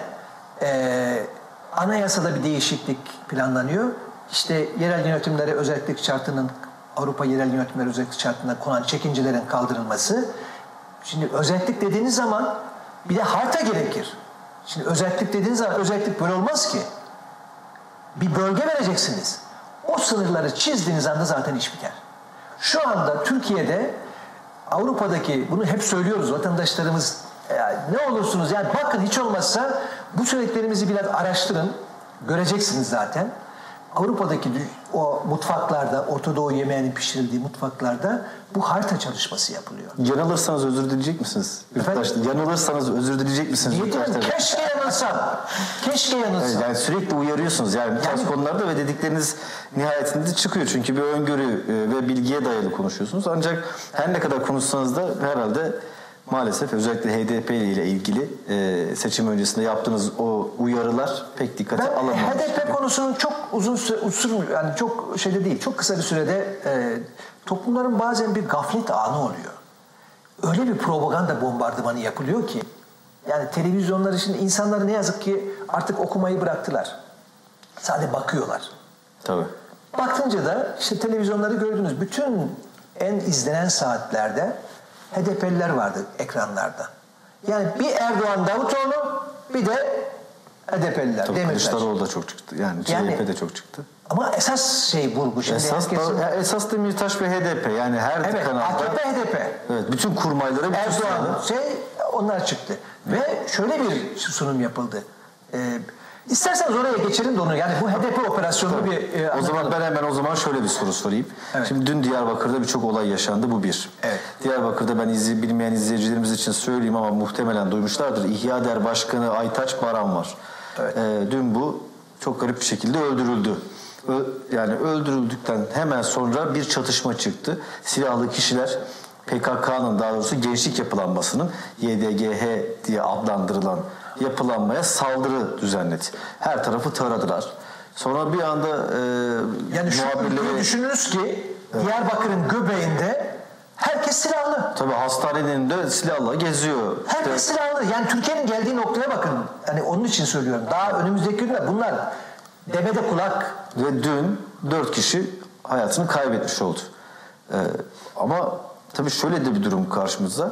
Speaker 2: e, anayasada bir değişiklik planlanıyor. İşte yerel yönetimlere özellik şartının Avrupa Yerel Yönetimleri Özellik Şartı'na konan çekincelerin kaldırılması. Şimdi özellik dediğiniz zaman bir de harita gerekir. Şimdi özellik dediğiniz zaman özellik böyle olmaz ki. Bir bölge vereceksiniz. O sınırları çizdiğiniz anda zaten iş biter. Şu anda Türkiye'de Avrupa'daki, bunu hep söylüyoruz vatandaşlarımız, yani ne olursunuz yani bakın hiç olmazsa bu söylediklerimizi biraz araştırın. Göreceksiniz zaten. Avrupa'daki o mutfaklarda, Orta Doğu yemeğinin pişirildiği mutfaklarda bu harita çalışması yapılıyor.
Speaker 1: Yanılırsanız özür dileyecek misiniz? Yurttaşlar, yanılırsanız özür dileyecek misiniz?
Speaker 2: Diyeceğim, keşke yanılsam. Keşke yanılsam.
Speaker 1: Evet, yani sürekli uyarıyorsunuz. Yani bu tarz yani, konularda ve dedikleriniz nihayetinde çıkıyor. Çünkü bir öngörü ve bilgiye dayalı konuşuyorsunuz. Ancak her ne kadar konuşsanız da herhalde maalesef özellikle H D P ile ilgili e, seçim öncesinde yaptığınız o uyarılar pek dikkate alınmamış.
Speaker 2: Ben H D P konusunun çok uzun süre, uzun, yani çok şeyde değil, çok kısa bir sürede e, toplumların bazen bir gaflet anı oluyor. Öyle bir propaganda bombardımanı yapılıyor ki, yani televizyonlar şimdi insanlar ne yazık ki artık okumayı bıraktılar. Sadece bakıyorlar.
Speaker 1: Tabii.
Speaker 2: Baktınca da işte televizyonları gördünüz. Bütün en izlenen saatlerde H D P'liler vardı ekranlarda. Yani bir Erdoğan Davutoğlu bir de H D P'liler.
Speaker 1: Tabii Kılıçdaroğlu da çok çıktı. Yani, yani C H P de çok çıktı.
Speaker 2: Ama esas şey vurgu. Şimdi
Speaker 1: esas,
Speaker 2: herkesin...
Speaker 1: da, esas Demirtaş ve H D P. Yani her
Speaker 2: evet,
Speaker 1: kanalda.
Speaker 2: A K P H D P.
Speaker 1: Evet, bütün kurmaylara bir
Speaker 2: Erdoğan şey onlar çıktı. Ve şöyle bir sunum yapıldı. Ee, İsterseniz oraya geçelim de onu. Yani bu H D P operasyonunu bir e,
Speaker 1: O zaman ben hemen o zaman şöyle bir soru sorayım. Evet. Şimdi dün Diyarbakır'da birçok olay yaşandı. Bu bir.
Speaker 2: Evet.
Speaker 1: Diyarbakır'da ben izley, bilmeyen izleyicilerimiz için söyleyeyim ama muhtemelen duymuşlardır. İhya Der Başkanı Aytaç Baran var.
Speaker 2: Evet.
Speaker 1: Ee, dün bu çok garip bir şekilde öldürüldü. Ö, yani öldürüldükten hemen sonra bir çatışma çıktı. Silahlı kişiler P K K'nın daha doğrusu Gençlik Yapılanması'nın Y D G H diye adlandırılan yapılanmaya saldırı düzenledi. Her tarafı taradılar. Sonra bir anda e,
Speaker 2: yani muhabirleri... düşününüz ki evet. Diyarbakır'ın göbeğinde herkes silahlı.
Speaker 1: Tabii hastanenin önünde silahla geziyor.
Speaker 2: Herkes işte... silahlı. Yani Türkiye'nin geldiği noktaya bakın. Yani onun için söylüyorum. Daha önümüzdeki günler bunlar devede kulak.
Speaker 1: Ve dün dört kişi hayatını kaybetmiş oldu. Ee, ama tabii şöyle de bir durum karşımızda.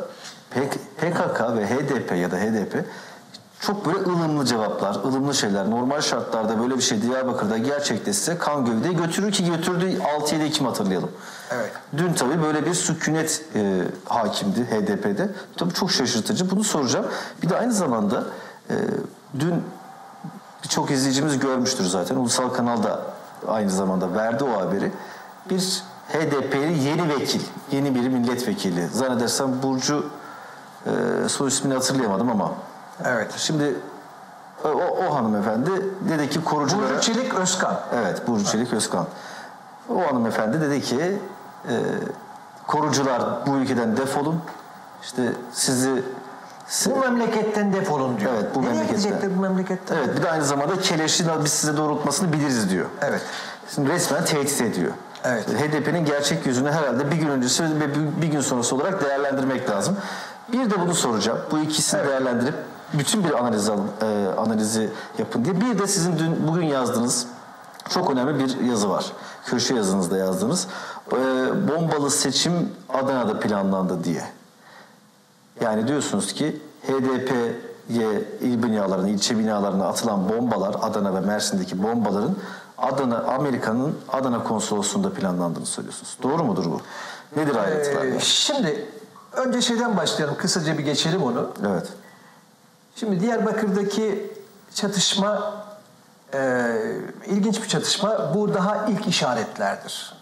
Speaker 1: P K K ve H D P ya da H D P çok böyle ılımlı cevaplar, ılımlı şeyler. Normal şartlarda böyle bir şey Diyarbakır'da gerçekleşse kan gövdeyi götürür ki götürdü altı yedi Ekim hatırlayalım.
Speaker 2: Evet.
Speaker 1: Dün tabii böyle bir sükunet e, hakimdi H D P'de. Tabii çok şaşırtıcı. Bunu soracağım. Bir de aynı zamanda e, dün birçok izleyicimiz görmüştür zaten. Ulusal kanalda aynı zamanda verdi o haberi. Bir H D P'li yeni vekil, yeni bir milletvekili. Zannedersem Burcu e, soy ismini hatırlayamadım ama
Speaker 2: evet.
Speaker 1: Şimdi o, o hanımefendi dedi ki koruculara...
Speaker 2: Burcu Çelik Özkan.
Speaker 1: Evet, Burcu Çelik Özkan. O hanımefendi dedi ki e, korucular bu ülkeden defolun. İşte sizi
Speaker 2: Bu memleketten defolun diyor.
Speaker 1: Evet, bu
Speaker 2: Nereye
Speaker 1: memleketten.
Speaker 2: gidecekler bu memleketten?
Speaker 1: Evet, bir de aynı zamanda keleşin biz size doğrultmasını biliriz diyor.
Speaker 2: Evet.
Speaker 1: Şimdi resmen tehdit ediyor.
Speaker 2: Evet.
Speaker 1: H D P'nin gerçek yüzünü herhalde bir gün öncesi ve bir, bir gün sonrası olarak değerlendirmek lazım. Bir de bunu soracağım. Bu ikisini
Speaker 2: Evet.
Speaker 1: değerlendirip bütün bir analiz alın, e, analizi yapın diye. Bir de sizin dün bugün yazdığınız çok önemli bir yazı var. Köşe yazınızda yazdığınız. E, bombalı seçim Adana'da planlandı diye. Yani diyorsunuz ki H D P'ye il binalarına, ilçe binalarına atılan bombalar, Adana ve Mersin'deki bombaların Adana, Amerika'nın Adana konsolosluğunda planlandığını söylüyorsunuz. Doğru mudur bu? Nedir ayrıntılar?
Speaker 2: Ee, şimdi önce şeyden başlayalım. Kısaca bir geçelim onu.
Speaker 1: Evet.
Speaker 2: Şimdi Diyarbakır'daki çatışma e, ilginç bir çatışma. Bu daha ilk işaretlerdir.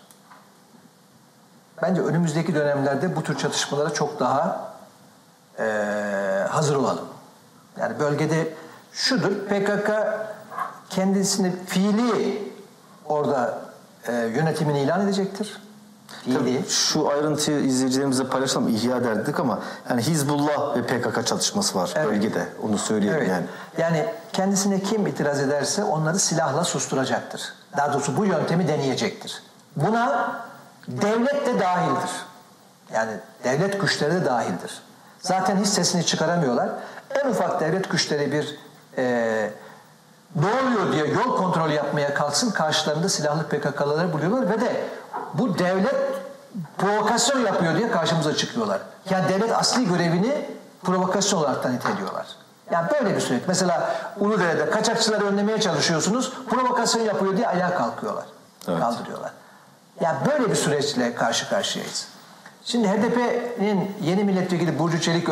Speaker 2: Bence önümüzdeki dönemlerde bu tür çatışmalara çok daha e, hazır olalım. Yani bölgede şudur, P K K kendisini fiili orada e, yönetimini ilan edecektir. Fiili.
Speaker 1: Tabii şu ayrıntıyı izleyicilerimize paylaşalım, ihya derdik ama yani Hizbullah ve P K K çatışması var
Speaker 2: Evet.
Speaker 1: bölgede. Onu söyleyelim
Speaker 2: Evet.
Speaker 1: yani.
Speaker 2: Yani kendisine kim itiraz ederse onları silahla susturacaktır. Daha doğrusu bu yöntemi deneyecektir. Buna devlet de dahildir. Yani devlet güçleri de dahildir. Zaten hiç sesini çıkaramıyorlar. En ufak devlet güçleri bir e, ne oluyor diye yol kontrolü yapmaya kalksın, karşılarında silahlı P K K'ları buluyorlar ve de bu devlet provokasyon yapıyor diye karşımıza çıkıyorlar. Yani devlet asli görevini provokasyon olarak niteliyorlar. Yani böyle bir süreç. Mesela Uludere'de kaçakçıları önlemeye çalışıyorsunuz, provokasyon yapıyor diye ayağa kalkıyorlar.
Speaker 1: Evet. Kaldırıyorlar.
Speaker 2: Yani böyle bir süreçle karşı karşıyayız. Şimdi H D P'nin yeni milletvekili Burcu Çelik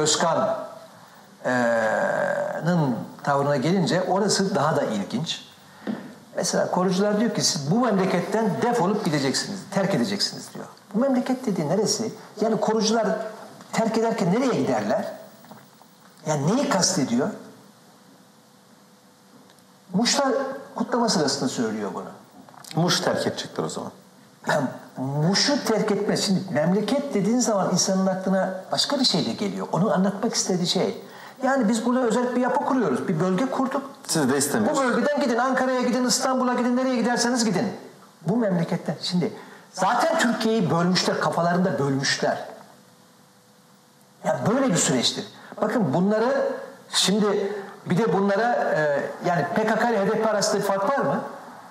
Speaker 2: Özkan'ın tavrına gelince orası daha da ilginç. Mesela korucular diyor ki siz bu memleketten defolup gideceksiniz, terk edeceksiniz diyor. Bu memleket dediği neresi? Yani korucular terk ederken nereye giderler? Yani neyi kastediyor? Muşlar kutlama sırasında söylüyor bunu.
Speaker 1: Muş terk edecekler o zaman.
Speaker 2: Yani Muş'u terk etmez. Şimdi memleket dediğin zaman insanın aklına başka bir şey de geliyor. Onun anlatmak istediği şey. Yani biz burada özel bir yapı kuruyoruz. Bir bölge kurduk.
Speaker 1: Siz de
Speaker 2: Bu
Speaker 1: istemiyorsunuz.
Speaker 2: bölgeden gidin. Ankara'ya gidin, İstanbul'a gidin, nereye giderseniz gidin. Bu memleketten. Şimdi zaten Türkiye'yi bölmüşler, kafalarında bölmüşler. Yani böyle bir süreçtir. Bakın bunları şimdi bir de bunlara e, yani P K K ile H D P arasında bir fark var mı?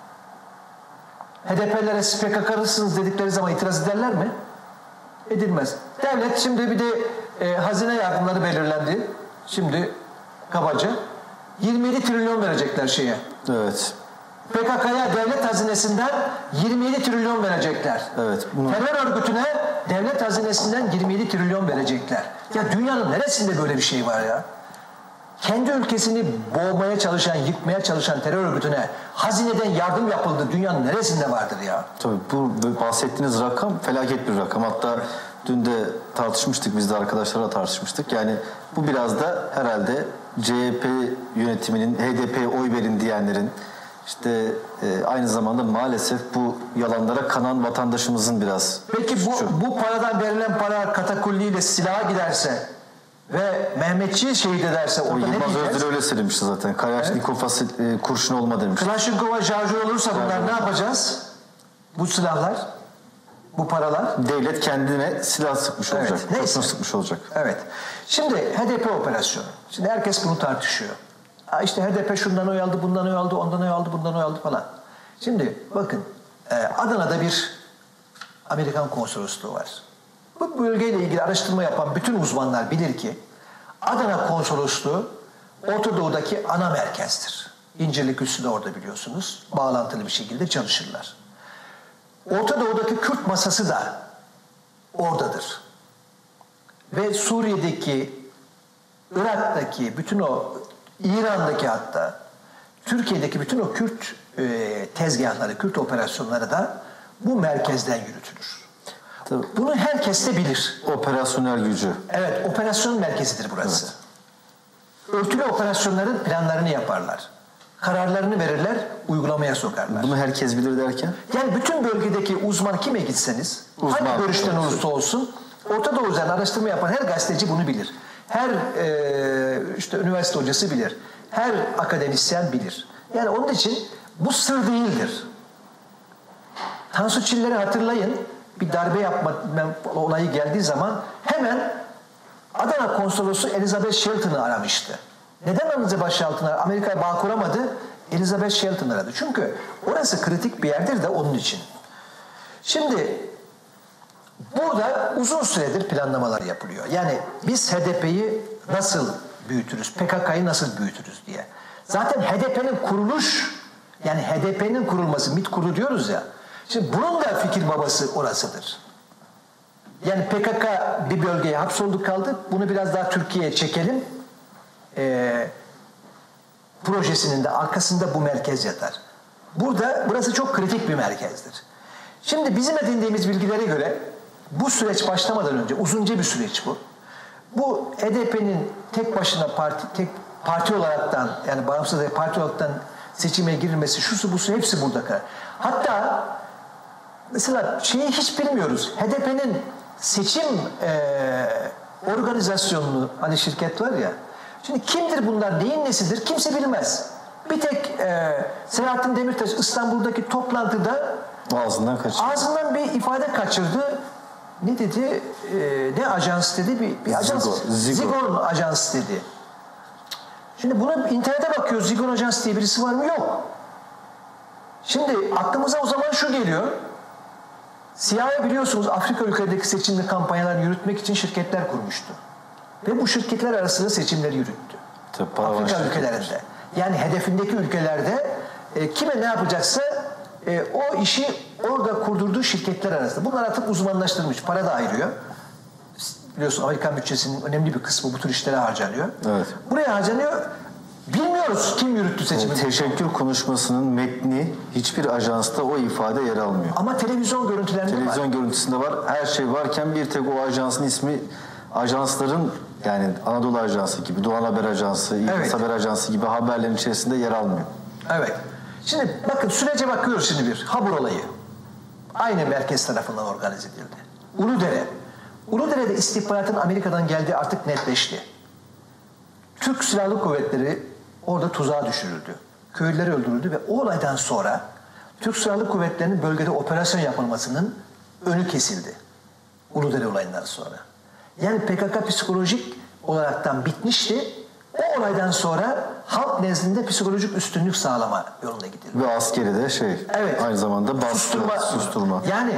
Speaker 2: H D P'lere siz P K K'lısınız dedikleri zaman itiraz ederler mi? Edilmez. Devlet şimdi bir de e, hazine yardımları belirlendi. Şimdi kabaca yirmi yedi trilyon verecekler şeye.
Speaker 1: Evet.
Speaker 2: P K K'ya devlet hazinesinden yirmi yedi trilyon verecekler.
Speaker 1: Evet. Bunu...
Speaker 2: Terör örgütüne devlet hazinesinden yirmi yedi trilyon verecekler. Ya dünyanın neresinde böyle bir şey var ya? Kendi ülkesini boğmaya çalışan, yıkmaya çalışan terör örgütüne hazineden yardım yapıldı. Dünyanın neresinde vardır ya?
Speaker 1: Tabii bu bahsettiğiniz rakam felaket bir rakam. Hatta dün de tartışmıştık, biz de arkadaşlarla tartışmıştık. Yani bu biraz da herhalde C H P yönetiminin H D P'ye oy verin diyenlerin işte e, aynı zamanda maalesef bu yalanlara kanan vatandaşımızın biraz
Speaker 2: Peki bu,
Speaker 1: suçu.
Speaker 2: bu paradan verilen para katakulliyle silaha giderse ve Mehmetçiği şehit ederse
Speaker 1: O
Speaker 2: orada ne
Speaker 1: Yılmaz
Speaker 2: diyeceğiz?
Speaker 1: Özdil öyle söylemişti zaten. Kayaşnikov e, kurşun olma demişti.
Speaker 2: Klaşnikova şarjör olursa bunlar ne yapacağız? Bu silahlar, bu paralar.
Speaker 1: Devlet kendine silah sıkmış
Speaker 2: Evet,
Speaker 1: olacak.
Speaker 2: neyse.
Speaker 1: Kurşun sıkmış olacak.
Speaker 2: Evet. Şimdi H D P operasyonu. Şimdi herkes bunu tartışıyor. Ha işte H D P şundan oy aldı, bundan oy aldı, ondan oy aldı, bundan oy aldı falan. Şimdi bakın e, Adana'da bir Amerikan konsolosluğu var. Bu bölgeyle ilgili araştırma yapan bütün uzmanlar bilir ki Adana konsolosluğu Orta Doğu'daki ana merkezdir. İncirlik üssü de orada biliyorsunuz. Bağlantılı bir şekilde çalışırlar. Orta Doğu'daki Kürt masası da oradadır. Ve Suriye'deki, Irak'taki, bütün o İran'daki hatta Türkiye'deki bütün o Kürt e, tezgahları, Kürt operasyonları da bu merkezden yürütülür.
Speaker 1: Tabii.
Speaker 2: Bunu herkes de bilir.
Speaker 1: Operasyonel gücü.
Speaker 2: Evet, operasyon merkezidir burası. Evet. Örtülü operasyonların planlarını yaparlar. kararlarını verirler, uygulamaya sokarlar.
Speaker 1: Bunu herkes bilir derken?
Speaker 2: Yani bütün bölgedeki uzman kime gitseniz,
Speaker 1: Uzman.
Speaker 2: hangi görüşten olursa olsun, Orta Doğu üzerine araştırma yapan her gazeteci bunu bilir. Her e, işte üniversite hocası bilir. Her akademisyen bilir. Yani onun için bu sır değildir. Tansu Çiller'i hatırlayın. Bir darbe yapma olayı geldiği zaman hemen Adana Konsolosu Elizabeth Shelton'ı aramıştı. Neden Elizabeth Shelton'ı aradı? Amerika'ya bağ kuramadı. Elizabeth Shelton'ı aradı. Çünkü orası kritik bir yerdir de onun için. Şimdi burada uzun süredir planlamalar yapılıyor. Yani biz H D P'yi nasıl büyütürüz, P K K'yı nasıl büyütürüz diye. Zaten H D P'nin kuruluş, yani H D P'nin kurulması, MİT kurulu diyoruz ya. Şimdi bunun da fikir babası orasıdır. Yani P K K bir bölgeye hapsoldu kaldı. Bunu biraz daha Türkiye'ye çekelim. Ee, projesinin de arkasında bu merkez yatar. Burada, burası çok kritik bir merkezdir. Şimdi bizim edindiğimiz bilgilere göre bu süreç başlamadan önce, uzunca bir süreç bu. Bu H D P'nin tek başına parti, tek parti olaraktan, yani bağımsız bir parti olaraktan seçime girilmesi, şusu busu hepsi burada karar. Hatta mesela şeyi hiç bilmiyoruz. H D P'nin seçim e, organizasyonunu, hani şirket var ya, şimdi kimdir bunlar, neyin nesidir kimse bilmez. Bir tek e, Selahattin Demirtaş İstanbul'daki toplantıda
Speaker 1: Ağzından kaçırdı.
Speaker 2: Ağzından bir ifade kaçırdı. Ne dedi? E, ne ajans dedi? Bir, bir ajans.
Speaker 1: Zigo, Zigo.
Speaker 2: Zigon ajans dedi. Şimdi bunu internete bakıyoruz. Zigon ajans diye birisi var mı? Yok. Şimdi aklımıza o zaman şu geliyor. C I A biliyorsunuz Afrika ülkelerindeki seçimli kampanyalar yürütmek için şirketler kurmuştu. Ve bu şirketler arasında seçimleri yürüttü.
Speaker 1: Tabii, para
Speaker 2: Afrika
Speaker 1: başladı.
Speaker 2: ülkelerinde. Yani hedefindeki ülkelerde e, kime ne yapacaksa e, o işi orada kurdurduğu şirketler arasında. Bunlar artık uzmanlaştırılmış. Para da ayırıyor. Biliyorsun Amerikan bütçesinin önemli bir kısmı bu tür işlere harcanıyor.
Speaker 1: Evet.
Speaker 2: Buraya harcanıyor. Bilmiyoruz kim yürüttü seçimi.
Speaker 1: Yani teşekkür konuşmasının metni hiçbir ajansta o ifade yer almıyor.
Speaker 2: Ama televizyon görüntülerinde
Speaker 1: Televizyon
Speaker 2: var.
Speaker 1: görüntüsünde var. Her şey varken bir tek o ajansın ismi, ajansların, yani Anadolu Ajansı gibi, Doğan Haber Ajansı, İlk
Speaker 2: Evet.
Speaker 1: Haber Ajansı gibi haberlerin içerisinde yer almıyor.
Speaker 2: Evet. Şimdi bakın sürece bakıyoruz şimdi bir. Habur olayı. Aynı merkez tarafından organize edildi. Uludere. Uludere'de istihbaratın Amerika'dan geldiği artık netleşti. Türk Silahlı Kuvvetleri orada tuzağa düşürüldü. Köylüler öldürüldü ve o olaydan sonra Türk Silahlı Kuvvetleri'nin bölgede operasyon yapılmasının önü kesildi. Uludere olayından sonra. Yani P K K psikolojik olaraktan bitmişti. O olaydan sonra halk nezdinde psikolojik üstünlük sağlama yolunda gidildi.
Speaker 1: Ve askeri de şey,
Speaker 2: Evet.
Speaker 1: aynı zamanda baskı, susturma. susturma.
Speaker 2: Yani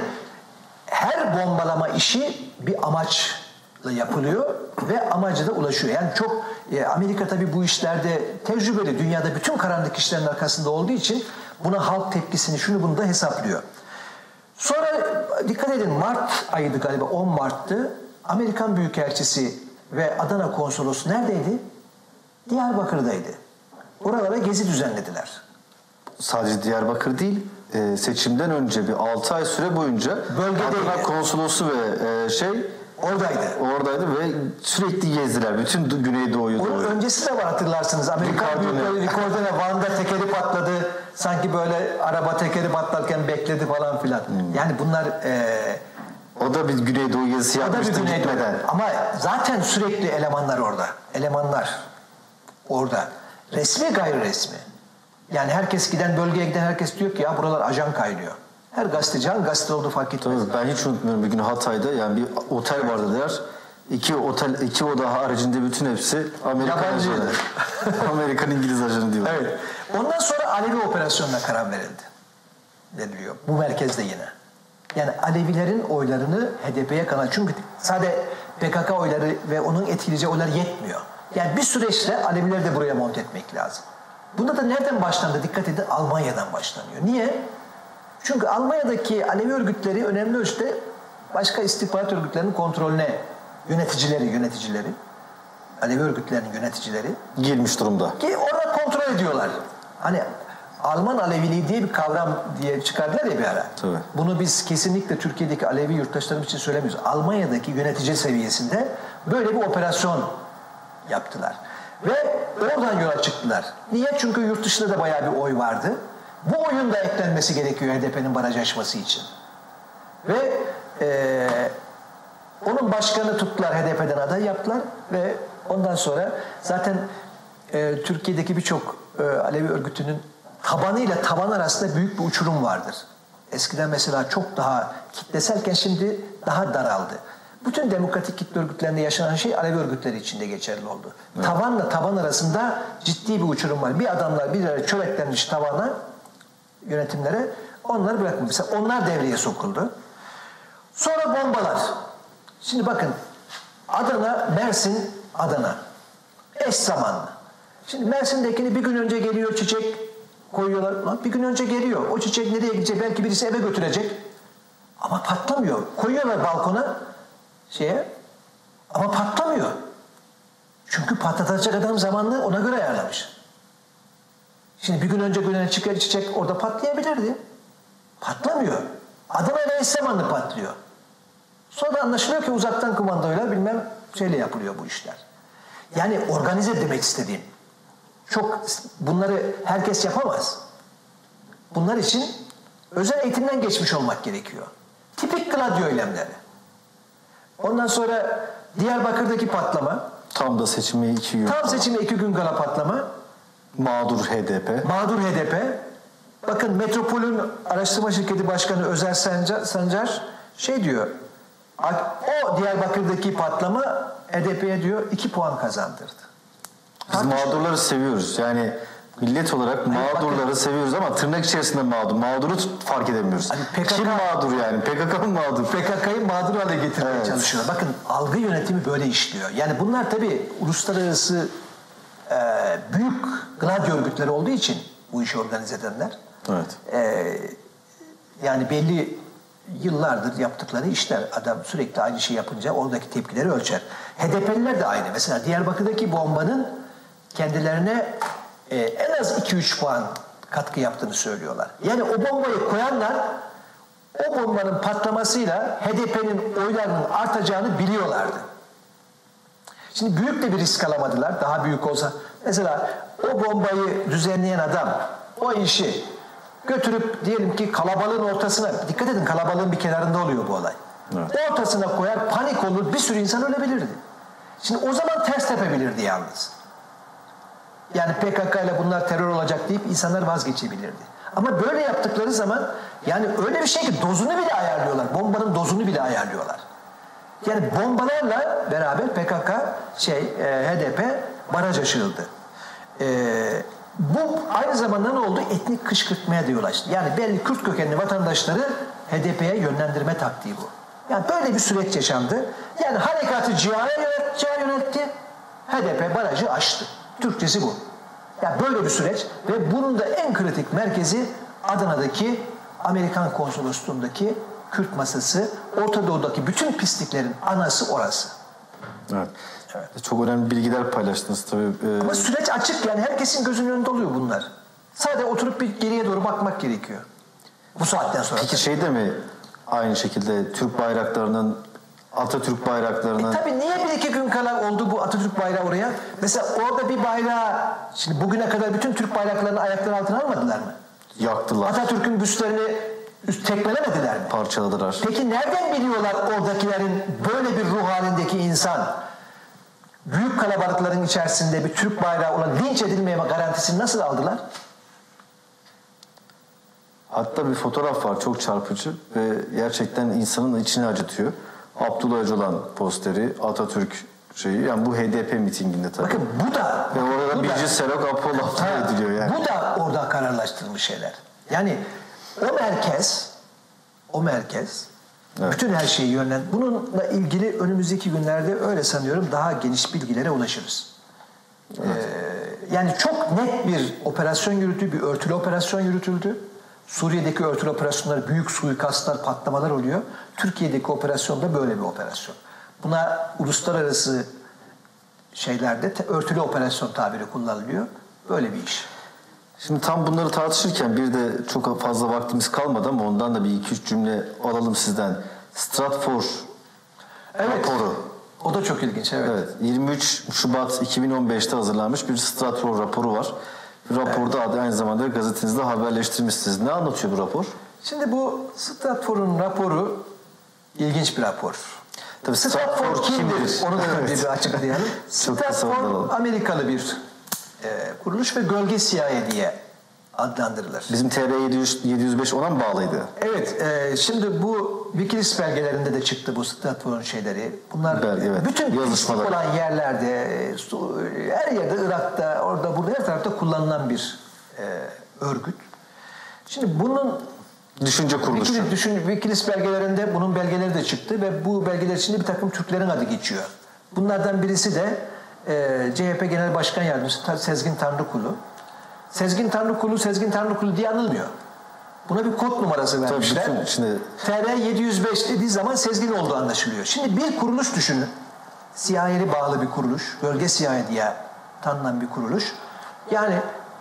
Speaker 2: her bombalama işi bir amaçla yapılıyor ve amacı da ulaşıyor. Yani çok e, Amerika tabii bu işlerde tecrübeli, dünyada bütün karanlık işlerin arkasında olduğu için buna halk tepkisini, şunu bunu da hesaplıyor. Sonra dikkat edin, Mart ayıydı galiba, on Mart'tı. Amerikan Büyükelçisi ve Adana Konsolosu neredeydi? Diyarbakır'daydı. Oralara gezi düzenlediler.
Speaker 1: Sadece Diyarbakır değil, e, seçimden önce bir altı ay süre boyunca
Speaker 2: Bölgedeydi.
Speaker 1: Adana Konsolosu ve e, şey
Speaker 2: Oradaydı.
Speaker 1: oradaydı ve sürekli gezdiler. Bütün du- Güneydoğu'yu.
Speaker 2: Onun
Speaker 1: doğru.
Speaker 2: öncesi de var hatırlarsınız. Amerikan
Speaker 1: Ricardone.
Speaker 2: büyükleri Ricardone Van'da tekeri patladı. Sanki böyle araba tekeri patlarken bekledi falan filan.
Speaker 1: Hmm.
Speaker 2: Yani bunlar e,
Speaker 1: O da bir Güneydoğu gezisi
Speaker 2: o da bir
Speaker 1: yapmıştı
Speaker 2: Güneydoğu.
Speaker 1: gitmeden.
Speaker 2: Ama zaten sürekli elemanlar orada. Elemanlar orada. Resmi gayri resmi. Yani herkes giden bölgeye giden herkes diyor ki ya buralar ajan kaynıyor. Her gazeteci hangi gazete olduğu fark etmez.
Speaker 1: Tabii, ben hiç unutmuyorum, bir gün Hatay'da yani bir otel vardı der. İki otel, iki oda haricinde bütün hepsi Amerikan
Speaker 2: Yabancı.
Speaker 1: ajanı. Amerikan İngiliz ajanı diyor.
Speaker 2: Evet. Ondan sonra Alevi operasyonuna karar verildi. Deniliyor. Bu merkezde yine. Yani Alevilerin oylarını H D P'ye kanal. Çünkü sadece P K K oyları ve onun etkileyici oyları yetmiyor. Yani bir süreçte Alevileri de buraya monte etmek lazım. Bunda da nereden başlandı? Dikkat edin, Almanya'dan başlanıyor. Niye? Çünkü Almanya'daki Alevi örgütleri önemli ölçüde başka istihbarat örgütlerinin kontrolüne, yöneticileri, yöneticileri, Alevi örgütlerinin yöneticileri
Speaker 1: Girmiş durumda.
Speaker 2: ki orada kontrol ediyorlar. Hani Alman Aleviliği diye bir kavram diye çıkardılar ya bir ara.
Speaker 1: Tabii.
Speaker 2: Bunu biz kesinlikle Türkiye'deki Alevi yurttaşlarımız için söylemiyoruz. Almanya'daki yönetici seviyesinde böyle bir operasyon yaptılar. Ve oradan yola çıktılar. Niye? Çünkü yurt dışında da bayağı bir oy vardı. Bu oyun da eklenmesi gerekiyor H D P'nin baraj aşması için. Ve e, onun başkanı tuttular, H D P'den aday yaptılar ve ondan sonra zaten e, Türkiye'deki birçok e, Alevi örgütünün tabanıyla taban arasında büyük bir uçurum vardır. Eskiden mesela çok daha kitleselken şimdi daha daraldı. Bütün demokratik kitle örgütlerinde yaşanan şey Alevi örgütleri içinde geçerli oldu. Evet. Tavanla taban arasında ciddi bir uçurum var. Bir adamlar bir yere çöreklenmiş tavana, yönetimlere, onları bırakın. Mesela onlar devreye sokuldu. Sonra bombalar. Şimdi bakın, Adana, Mersin, Adana. Eş zamanlı. Şimdi Mersin'dekini bir gün önce geliyor çiçek koyuyorlar. Lan bir gün önce geliyor. O çiçek nereye gidecek? Belki birisi eve götürecek. Ama patlamıyor. Koyuyorlar balkona şeye. Ama patlamıyor. Çünkü patlatacak adam zamanını ona göre ayarlamış. Şimdi bir gün önce güne çıkan çiçek orada patlayabilirdi. Patlamıyor. Adana'yla eş zamanlı patlıyor. Sonra da anlaşılıyor ki uzaktan kumandoyla bilmem şeyle yapılıyor bu işler. Yani organize demek istediğim. Çok bunları herkes yapamaz. Bunlar için özel eğitimden geçmiş olmak gerekiyor. Tipik Gladio eylemleri. Ondan sonra Diyarbakır'daki patlama.
Speaker 1: Tam da seçimi iki gün.
Speaker 2: Tam seçimi iki gün kala patlama.
Speaker 1: Mağdur H D P.
Speaker 2: Mağdur H D P. Bakın Metropol'ün araştırma şirketi başkanı Özer Sancar, Sancar şey diyor. O Diyarbakır'daki patlama H D P'ye diyor iki puan kazandırdı.
Speaker 1: Biz Tartışma. mağdurları seviyoruz. Yani millet olarak mağdurları bakın, seviyoruz ama tırnak içerisinde mağdur. Mağduru fark edemiyoruz. Hani P K K, kim mağdur yani? P K K mı mağdur?
Speaker 2: P K K'yı mağdur hale getirmeye evet. çalışıyorlar. Bakın algı yönetimi böyle işliyor. Yani bunlar tabii uluslararası e, büyük Gladio örgütleri olduğu için bu işi organize edenler.
Speaker 1: Evet.
Speaker 2: E, yani belli yıllardır yaptıkları işler. Adam sürekli aynı şey yapınca oradaki tepkileri ölçer. H D P'liler de aynı. Mesela Diyarbakır'daki bombanın kendilerine e, en az iki üç puan katkı yaptığını söylüyorlar. Yani o bombayı koyanlar o bombanın patlamasıyla H D P'nin oylarının artacağını biliyorlardı. Şimdi büyük de bir risk alamadılar. Daha büyük olsa. Mesela o bombayı düzenleyen adam o işi götürüp diyelim ki kalabalığın ortasına, dikkat edin kalabalığın bir kenarında oluyor bu olay. Evet. Ortasına koyar, panik olur, bir sürü insan ölebilirdi. Şimdi o zaman ters tepebilirdi yalnız. Yani P K K ile bunlar terör olacak deyip insanlar vazgeçebilirdi. Ama böyle yaptıkları zaman yani öyle bir şey ki dozunu bile ayarlıyorlar. Bombanın dozunu bile ayarlıyorlar. Yani bombalarla beraber P K K şey e, H D P baraj aşıldı. Eee Bu aynı zamanda ne oldu? Etnik kışkırtmaya da yol açtı. Yani belli Kürt kökenli vatandaşları H D P'ye yönlendirme taktiği bu. Yani böyle bir süreç yaşandı. Yani harekatı cihaya yönetti, yönetti. H D P barajı aştı. Türkçesi bu. Yani böyle bir süreç ve bunun da en kritik merkezi Adana'daki Amerikan konsolosluğundaki Kürt masası, Orta Doğu'daki bütün pisliklerin anası orası.
Speaker 1: Evet. Evet. Çok önemli bilgiler paylaştınız tabii. Ee...
Speaker 2: Ama süreç açık yani herkesin gözünün önünde oluyor bunlar. Sadece oturup bir geriye doğru bakmak gerekiyor. Bu saatten sonra.
Speaker 1: Peki şey de mi aynı şekilde Türk bayraklarının, Atatürk bayraklarının...
Speaker 2: E tabii niye bir iki gün kala oldu bu Atatürk bayrağı oraya? Mesela orada bir bayrağı, şimdi bugüne kadar bütün Türk bayraklarını ayakları altına almadılar mı?
Speaker 1: Yaktılar.
Speaker 2: Atatürk'ün büstlerini tekmelemediler mi?
Speaker 1: Parçaladılar.
Speaker 2: Peki nereden biliyorlar oradakilerin böyle bir ruh halindeki insan büyük kalabalıkların içerisinde bir Türk bayrağı olan linç edilmeme garantisini nasıl aldılar?
Speaker 1: Hatta bir fotoğraf var çok çarpıcı ve gerçekten insanın içini acıtıyor. Abdullah Öcalan posteri, Atatürk şeyi, yani bu H D P mitinginde tabii.
Speaker 2: Bakın bu da...
Speaker 1: Ve orada Birci Serok Apo laflar ediliyor yani.
Speaker 2: Bu da orada kararlaştırılmış şeyler. Yani o merkez, o merkez, evet. bütün her şeyi yönlen. Bununla ilgili önümüzdeki günlerde öyle sanıyorum daha geniş bilgilere ulaşırız. Evet. Ee, yani çok net bir operasyon yürütüldü, bir örtülü operasyon yürütüldü. Suriye'deki örtülü operasyonlar, büyük suikastlar, patlamalar oluyor. Türkiye'deki operasyon da böyle bir operasyon. Buna uluslararası şeylerde örtülü operasyon tabiri kullanılıyor. Böyle bir iş.
Speaker 1: Şimdi tam bunları tartışırken bir de çok fazla vaktimiz kalmadı ama ondan da bir iki üç cümle alalım sizden. Stratfor
Speaker 2: evet.
Speaker 1: raporu.
Speaker 2: O da da çok ilginç. Evet.
Speaker 1: Evet, yirmi üç Şubat iki bin on beş'te hazırlanmış bir Stratfor raporu var. Raporda evet. adı aynı zamanda gazetenizde haberleştirmişsiniz. Ne anlatıyor bu rapor?
Speaker 2: Şimdi bu Stratfor'un raporu ilginç bir rapor.
Speaker 1: Tabii
Speaker 2: Stratfor, Stratfor kimdir? kimdir? Onu da evet. bir açıklayalım. Stratfor Amerikalı bir e, kuruluş ve gölge C I A diye adlandırılır.
Speaker 1: Bizim T R yedi yüz beş ona mı bağlıydı?
Speaker 2: Evet. E, şimdi bu Wikileaks belgelerinde de çıktı bu Stratfor'un şeyleri. Bunlar Belge, evet. bütün yazışmalar olan yerlerde, her yerde, Irak'ta, orada, burada, her tarafta kullanılan bir e, örgüt. Şimdi bunun
Speaker 1: düşünce kuruluşu.
Speaker 2: Wikileaks, düşün, Wikileaks belgelerinde bunun belgeleri de çıktı ve bu belgeler içinde bir takım Türklerin adı geçiyor. Bunlardan birisi de e, C H P Genel Başkan Yardımcısı Sezgin Tanrıkulu. Sezgin Tanrıkulu, Sezgin Tanrıkulu diye anılmıyor. Buna bir kod numarası vermişler. Tabii, şimdi... T R yedi yüz beş dediği zaman Sezgin olduğu anlaşılıyor. Şimdi bir kuruluş düşünün. C I A'ye bağlı bir kuruluş. Bölge C I A diye tanınan bir kuruluş. Yani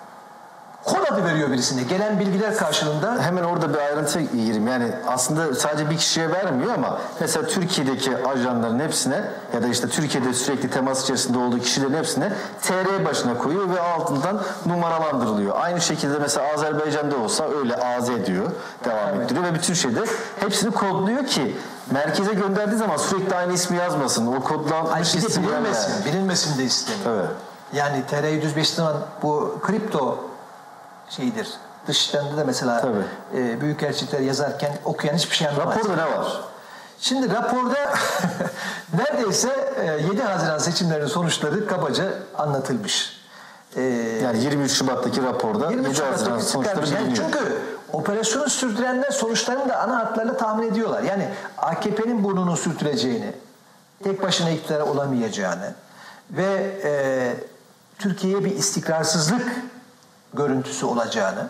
Speaker 2: kod adı veriyor birisine. Gelen bilgiler karşılığında.
Speaker 1: Hemen orada bir ayrıntıya gireyim. Yani aslında sadece bir kişiye vermiyor ama mesela Türkiye'deki ajanların hepsine ya da işte Türkiye'de sürekli temas içerisinde olduğu kişilerin hepsine T R başına koyuyor ve altından numaralandırılıyor. Aynı şekilde mesela Azerbaycan'da olsa öyle A Z diyor, devam evet. ettiriyor ve bütün şeyde hepsini kodluyor ki merkeze gönderdiği zaman sürekli aynı ismi yazmasın. O kodlanmış
Speaker 2: isim bilinmesin. Yani. Bilinmesin de istemiyor. Evet. Yani T R yedi yüz beş zaman bu kripto şeydir. Dışlarında da mesela e, büyükelçilikler yazarken okuyan hiçbir şey anlamaz.
Speaker 1: Raporda ne var?
Speaker 2: Şimdi raporda neredeyse e, yedi Haziran seçimlerinin sonuçları kabaca anlatılmış.
Speaker 1: E, yani yirmi üç Şubat'taki raporda yedi Haziran sonuçları biliniyor.
Speaker 2: Yani çünkü operasyonu sürdürenler sonuçlarını da ana hatlarla tahmin ediyorlar. Yani A K P'nin burnunu sürtüleceğini, tek başına iktidara olamayacağını ve e, Türkiye'ye bir istikrarsızlık görüntüsü olacağını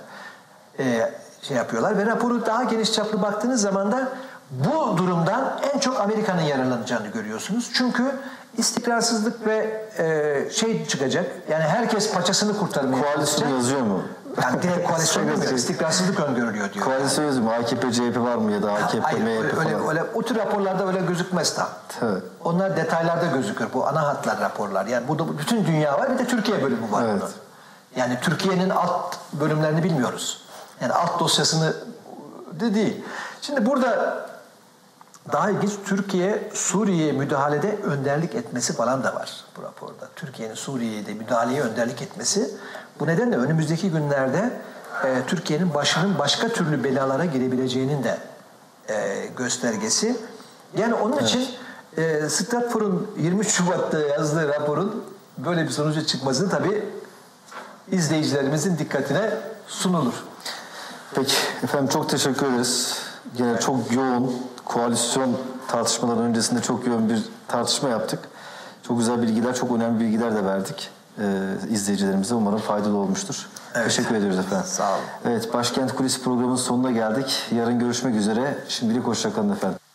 Speaker 2: e, şey yapıyorlar ve raporu daha geniş çaplı baktığınız zaman da bu durumdan en çok Amerika'nın yararlanacağını görüyorsunuz. Çünkü istikrarsızlık ve e, şey çıkacak. Yani herkes paçasını kurtarmaya
Speaker 1: çalışacak. Koalisyon yazıyor mu?
Speaker 2: Yani direkt koalisyon demiyor. İstikrarsızlık öngörülüyor diyor.
Speaker 1: Koalisyon yazıyor mu? A K P, C H P var mı ya da A K P,
Speaker 2: Hayır,
Speaker 1: M H P
Speaker 2: öyle,
Speaker 1: falan?
Speaker 2: Öyle, o tür raporlarda öyle gözükmez tam.
Speaker 1: Evet.
Speaker 2: Onlar detaylarda gözükür. Bu ana hatlar raporlar. Yani burada bütün dünya var, bir de Türkiye bölümü var. Evet. Bunun. Yani Türkiye'nin alt bölümlerini bilmiyoruz. Yani alt dosyasını de değil. Şimdi burada daha ilginç, Türkiye Suriye'ye müdahalede önderlik etmesi falan da var bu raporda. Türkiye'nin Suriye'de müdahaleye önderlik etmesi. Bu nedenle önümüzdeki günlerde e, Türkiye'nin başının başka türlü belalara girebileceğinin de e, göstergesi. Yani onun evet. için e, Stratfor'un yirmi üç Şubat'ta yazdığı raporun böyle bir sonuca çıkmasını tabii izleyicilerimizin dikkatine sunulur.
Speaker 1: Peki efendim, çok teşekkür ederiz. Yine evet. çok yoğun koalisyon tartışmaları öncesinde çok yoğun bir tartışma yaptık. Çok güzel bilgiler, çok önemli bilgiler de verdik ee, izleyicilerimize. Umarım faydalı olmuştur. Evet. Teşekkür ediyoruz efendim.
Speaker 2: Sağ olun.
Speaker 1: Evet, Başkent Kulisi programının sonuna geldik. Yarın görüşmek üzere. Şimdilik hoşça kalın efendim.